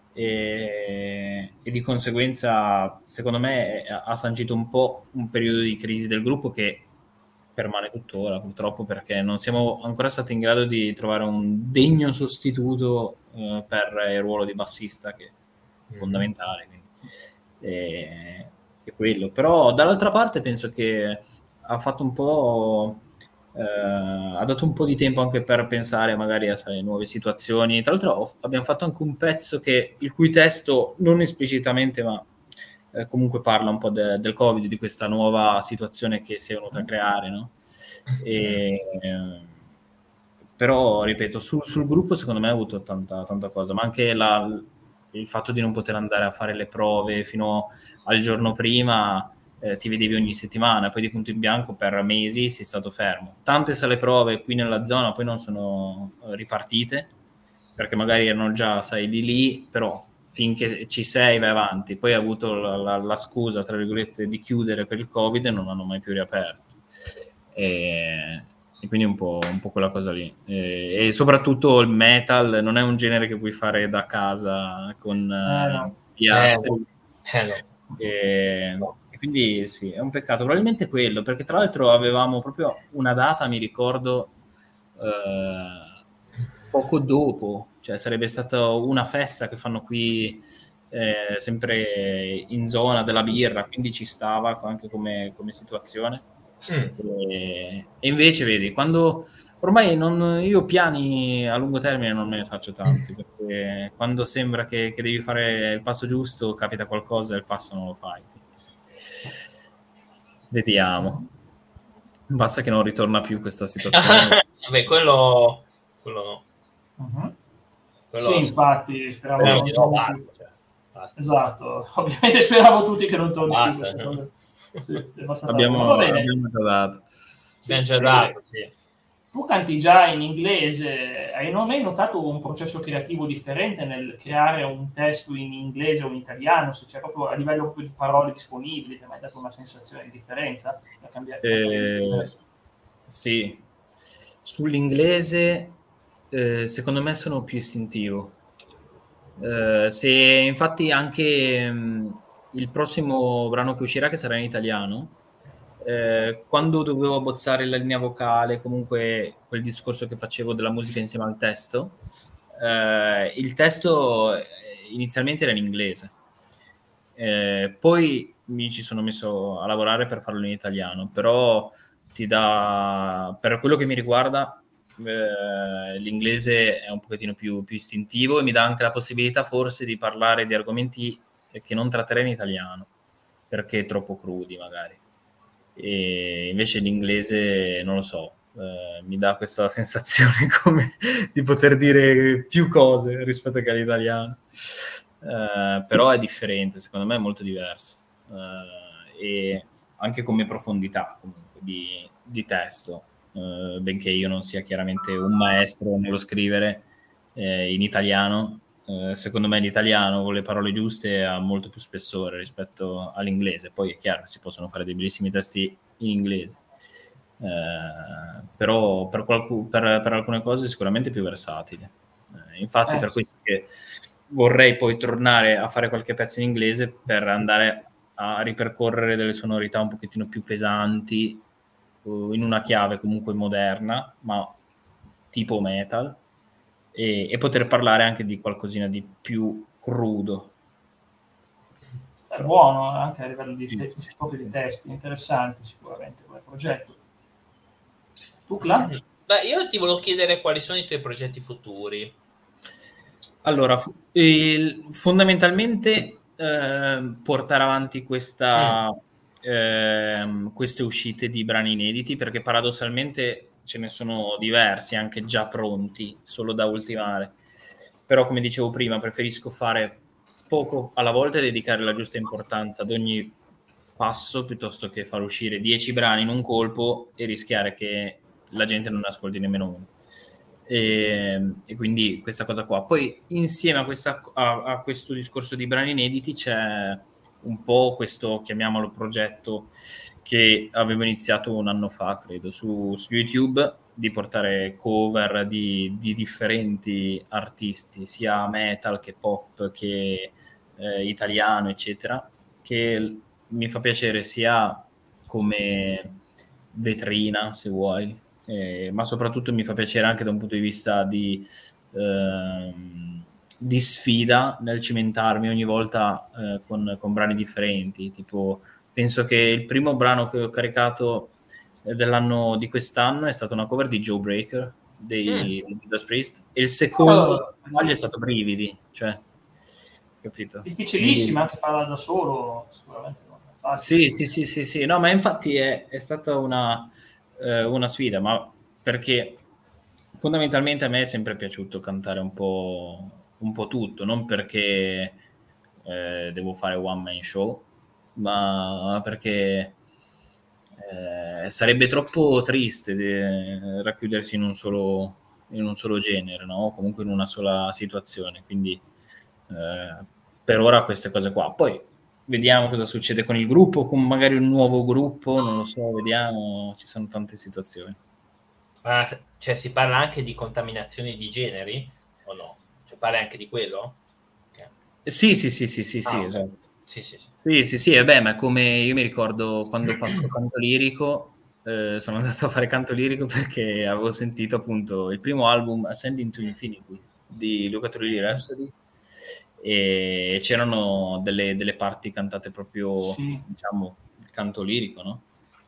e di conseguenza secondo me ha sancito un po' un periodo di crisi del gruppo che permane tuttora, purtroppo, perché non siamo ancora stati in grado di trovare un degno sostituto per il ruolo di bassista, che è fondamentale. È quello. Però dall'altra parte penso che ha fatto un po'... ha dato un po' di tempo anche per pensare magari a nuove situazioni. Tra l'altro abbiamo fatto anche un pezzo il cui testo non esplicitamente, ma comunque parla un po' del Covid, di questa nuova situazione che si è venuta a creare, no? Però ripeto, sul gruppo secondo me ha avuto tanta cosa, ma anche il fatto di non poter andare a fare le prove fino al giorno prima. Ti vedevi ogni settimana, poi di punto in bianco per mesi sei stato fermo. Tante sale prove qui nella zona poi non sono ripartite, perché magari erano già, sai, lì, però finché ci sei vai avanti. Poi hai avuto la scusa, tra virgolette, di chiudere per il Covid e non hanno mai più riaperto. E quindi un po' quella cosa lì. E soprattutto il metal non è un genere che puoi fare da casa con gli astri. No. Quindi sì, è un peccato, probabilmente quello, perché tra l'altro avevamo proprio una data, mi ricordo, poco dopo, cioè sarebbe stata una festa che fanno qui sempre in zona della birra, quindi ci stava anche come situazione. E invece vedi, quando ormai io piani a lungo termine non me ne faccio tanti, perché quando sembra che devi fare il passo giusto capita qualcosa e il passo non lo fai. Vediamo, basta che non ritorna più questa situazione. Vabbè, quello no. Sì, infatti speriamo di no, basta. Esatto, ovviamente speravo tutti che non torni basta, più. Sì, abbiamo già dato. Abbiamo già dato, sì. Tu canti già in inglese, hai mai notato un processo creativo differente nel creare un testo in inglese o in italiano? Se c'è proprio a livello proprio di parole disponibili, ti ha mai dato una sensazione di differenza da cambiare? Sì, sull'inglese secondo me sono più istintivo. Se infatti anche il prossimo brano che uscirà, che sarà in italiano, quando dovevo abbozzare la linea vocale, comunque quel discorso che facevo della musica insieme al testo, il testo inizialmente era in inglese, poi mi ci sono messo a lavorare per farlo in italiano, però per quello che mi riguarda, l'inglese è un pochettino più istintivo e mi dà anche la possibilità forse di parlare di argomenti che non tratterei in italiano, perché troppo crudi magari. E invece l'inglese non lo so, mi dà questa sensazione come di poter dire più cose rispetto che all'italiano, però è differente, secondo me è molto diverso, e anche come profondità comunque di testo, benché io non sia chiaramente un maestro nello scrivere in italiano. Secondo me l'italiano con le parole giuste ha molto più spessore rispetto all'inglese. Poi è chiaro, si possono fare dei bellissimi testi in inglese, però per alcune cose sicuramente più versatile. Infatti per questo che vorrei poi tornare a fare qualche pezzo in inglese per andare a ripercorrere delle sonorità un pochettino più pesanti, in una chiave comunque moderna, ma tipo metal, e poter parlare anche di qualcosina di più crudo. È buono anche a livello di testi, interessante sicuramente come progetto. Tu, Cla? Beh, io ti volevo chiedere quali sono i tuoi progetti futuri. Allora, fondamentalmente portare avanti queste uscite di brani inediti, perché paradossalmente ce ne sono diversi anche già pronti, solo da ultimare. Però, come dicevo prima, preferisco fare poco alla volta e dedicare la giusta importanza ad ogni passo, piuttosto che far uscire 10 brani in un colpo e rischiare che la gente non ne ascolti nemmeno uno. e quindi questa cosa qua. Poi insieme a questo discorso di brani inediti c'è un po' questo, chiamiamolo progetto, che avevo iniziato un anno fa, credo, su YouTube, di portare cover di differenti artisti, sia metal che pop che italiano, eccetera, che mi fa piacere sia come vetrina, se vuoi, ma soprattutto mi fa piacere anche da un punto di vista di sfida nel cimentarmi ogni volta con brani differenti. Tipo, penso che il primo brano che ho caricato dell'anno di quest'anno è stata una cover di Joe Breaker di Judas Priest, e il secondo è stato Brividi, cioè, capito? Difficilissima anche farla da solo, sicuramente non è facile. Sì, no, ma infatti è stata una sfida, ma perché fondamentalmente a me è sempre piaciuto cantare un po' tutto, non perché devo fare one man show, ma perché sarebbe troppo triste racchiudersi in un solo genere, no? Comunque in una sola situazione, quindi per ora queste cose qua. Poi vediamo cosa succede con il gruppo, con magari un nuovo gruppo, non lo so, vediamo, ci sono tante situazioni. Cioè, si parla anche di contaminazioni di generi o no? Cioè, parla anche di quello? Okay. Sì, esatto. Sì, vabbè, ma come io mi ricordo quando ho fatto canto lirico, sono andato a fare canto lirico perché avevo sentito appunto il primo album Ascending to Infinity di Luca Turilli Rhapsody, e c'erano delle parti cantate proprio, diciamo, canto lirico, no?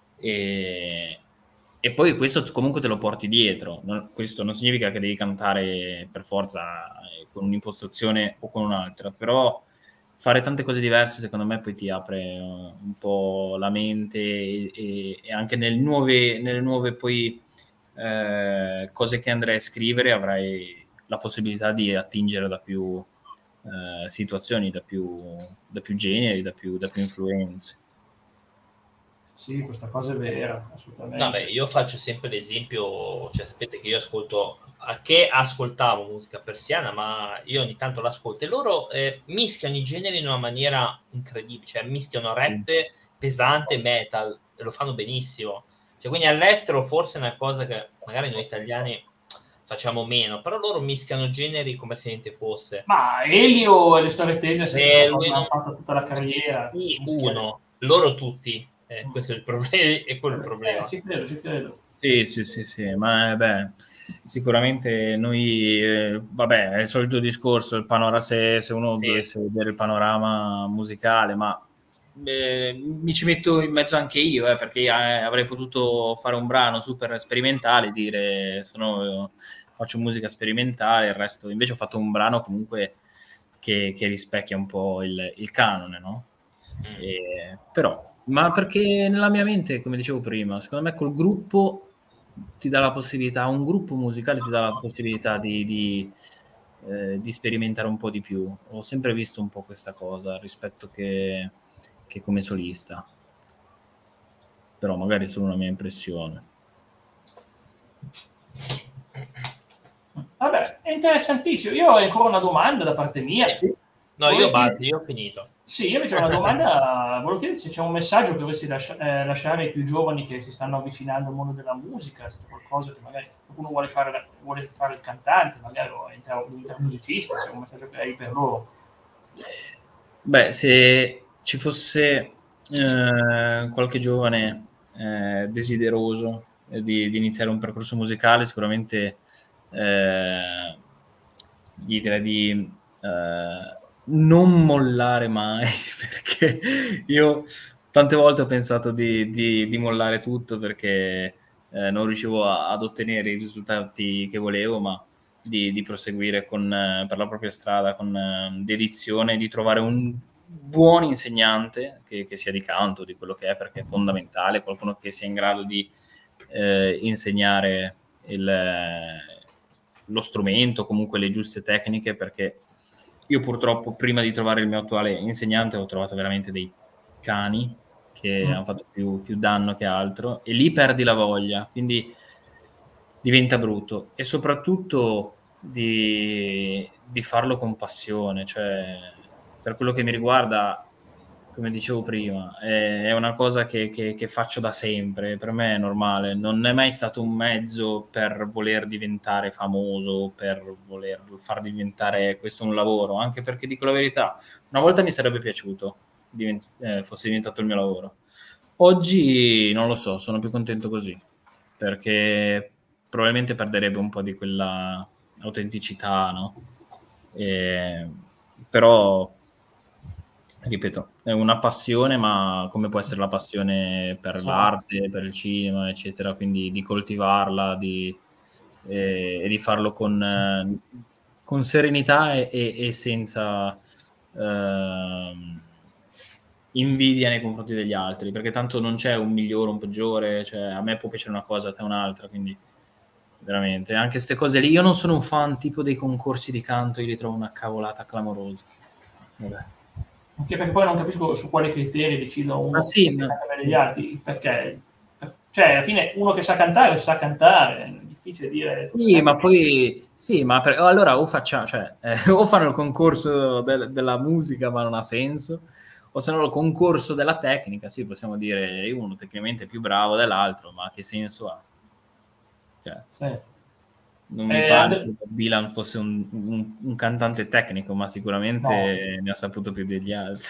E poi questo comunque te lo porti dietro. Questo non significa che devi cantare per forza con un'impostazione o con un'altra, però fare tante cose diverse secondo me poi ti apre un po' la mente, e anche nelle nuove poi cose che andrai a scrivere avrai la possibilità di attingere da più situazioni, da più generi, da più influenze. Sì, questa cosa è vera, assolutamente. Vabbè, io faccio sempre l'esempio, cioè sapete che io ascoltavo musica persiana, ma io ogni tanto l'ascolto, e loro mischiano i generi in una maniera incredibile, cioè mischiano rap pesante, metal, e lo fanno benissimo. Cioè, quindi all'estero forse è una cosa che magari noi italiani facciamo meno, però loro mischiano generi come se niente fosse. Ma Elio e le storie tese hanno fatto tutta la carriera. Sì, loro tutti. Questo è il problema, è quello il problema. Ci credo. Sì, ma sicuramente noi, vabbè, è il solito discorso, il panorama, se uno dovesse vedere il panorama musicale, ma mi ci metto in mezzo anche io, perché avrei potuto fare un brano super sperimentale, dire faccio musica sperimentale, il resto, invece ho fatto un brano comunque che rispecchia un po' il canone, no? Però, ma perché nella mia mente, come dicevo prima, secondo me col gruppo ti dà la possibilità, un gruppo musicale ti dà la possibilità di sperimentare un po' di più. Ho sempre visto un po' questa cosa rispetto che come solista, però magari è solo una mia impressione. Vabbè, è interessantissimo. Io ho ancora una domanda da parte mia. No, io ho finito. Sì, io invece ho una domanda, volevo chiedere se c'è un messaggio che vorresti lasciare ai più giovani che si stanno avvicinando al mondo della musica, se c'è qualcosa che magari qualcuno vuole fare il cantante, magari o diventare musicista, se è un messaggio che hai per loro. Beh, se ci fosse qualche giovane desideroso di iniziare un percorso musicale, sicuramente gli direi di non mollare mai, perché io tante volte ho pensato di mollare tutto perché non riuscivo ad ottenere i risultati che volevo, ma di proseguire per la propria strada con dedizione, di trovare un buon insegnante che sia di canto, di quello che è, perché è fondamentale, qualcuno che sia in grado di insegnare lo strumento, comunque le giuste tecniche, perché io purtroppo prima di trovare il mio attuale insegnante ho trovato veramente dei cani che hanno fatto più danno che altro, e lì perdi la voglia. Quindi diventa brutto, e soprattutto di farlo con passione. Cioè, per quello che mi riguarda, come dicevo prima, è una cosa che faccio da sempre, per me è normale, non è mai stato un mezzo per voler diventare famoso, per voler far diventare questo un lavoro, anche perché, dico la verità, una volta mi sarebbe piaciuto fosse diventato il mio lavoro. Oggi non lo so, sono più contento così, perché probabilmente perderebbe un po' di quella autenticità, no? Però, ripeto, è una passione, ma come può essere la passione per l'arte, per il cinema, eccetera, quindi di coltivarla e di farlo con serenità e senza invidia nei confronti degli altri, perché tanto non c'è un migliore, un peggiore, cioè a me può piacere una cosa, a te un'altra, quindi veramente, anche queste cose lì, io non sono un fan tipo dei concorsi di canto, io li trovo una cavolata clamorosa. Vabbè. Anche perché poi non capisco su quali criteri decidono uno degli altri, perché cioè alla fine uno che sa cantare, è difficile dire. Sì, ma poi allora o facciamo, cioè, o fanno il concorso della musica, ma non ha senso, o se no il concorso della tecnica, sì, possiamo dire uno tecnicamente più bravo dell'altro, ma che senso ha? Cioè, sì. Non mi pare che Dylan fosse un cantante tecnico, ma sicuramente ne ha saputo più degli altri.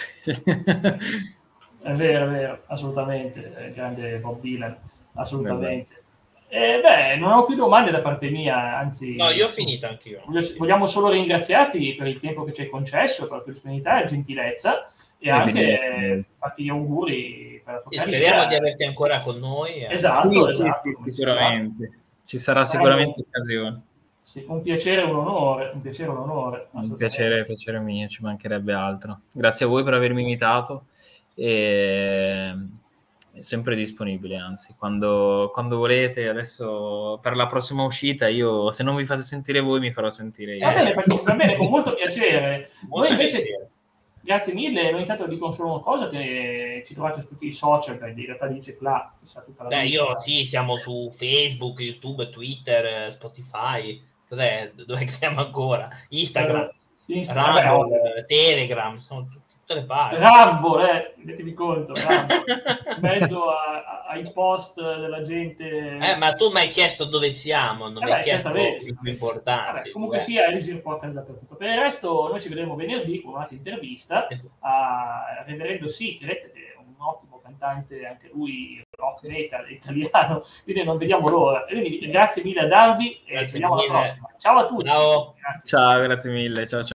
È vero, assolutamente, è grande Bob Dylan, assolutamente. Esatto. Non ho più domande da parte mia, anzi... No, io ho finito anch'io. Vogliamo solo ringraziarti per il tempo che ci hai concesso, per la tua disponibilità e gentilezza, e anche farti gli auguri per la tua carriera. Speriamo di averti ancora con noi. Esatto, sì, sicuramente. Ci sarà sicuramente occasione. Sì, un piacere e un onore. Un piacere mio, ci mancherebbe altro. Grazie a voi per avermi invitato, e è sempre disponibile, anzi, quando volete. Adesso per la prossima uscita, io, se non vi fate sentire voi, mi farò sentire io. Va bene, con molto piacere. Noi invece... Grazie mille, noi intanto dico solo una cosa, che ci trovate su tutti i social, in realtà dice là, tutta la siamo su Facebook, YouTube, Twitter, Spotify, dov'è che siamo ancora? Instagram, Rumble, Telegram, sono tutte le pagine. Rumble, mettevi conto, in mezzo ai post della gente. Ma tu mi hai chiesto dove siamo, non mi hai chiesto i più importanti. Comunque sia, Elisir Podcast dappertutto. Per il resto, noi ci vedremo venerdì con un'altra intervista a Reverendo Secret, che è un ottimo cantante, anche lui rock metal italiano, quindi non vediamo l'ora. Quindi grazie mille a Darby e ci vediamo alla prossima. Ciao a tutti. Ciao, ciao, grazie mille, ciao.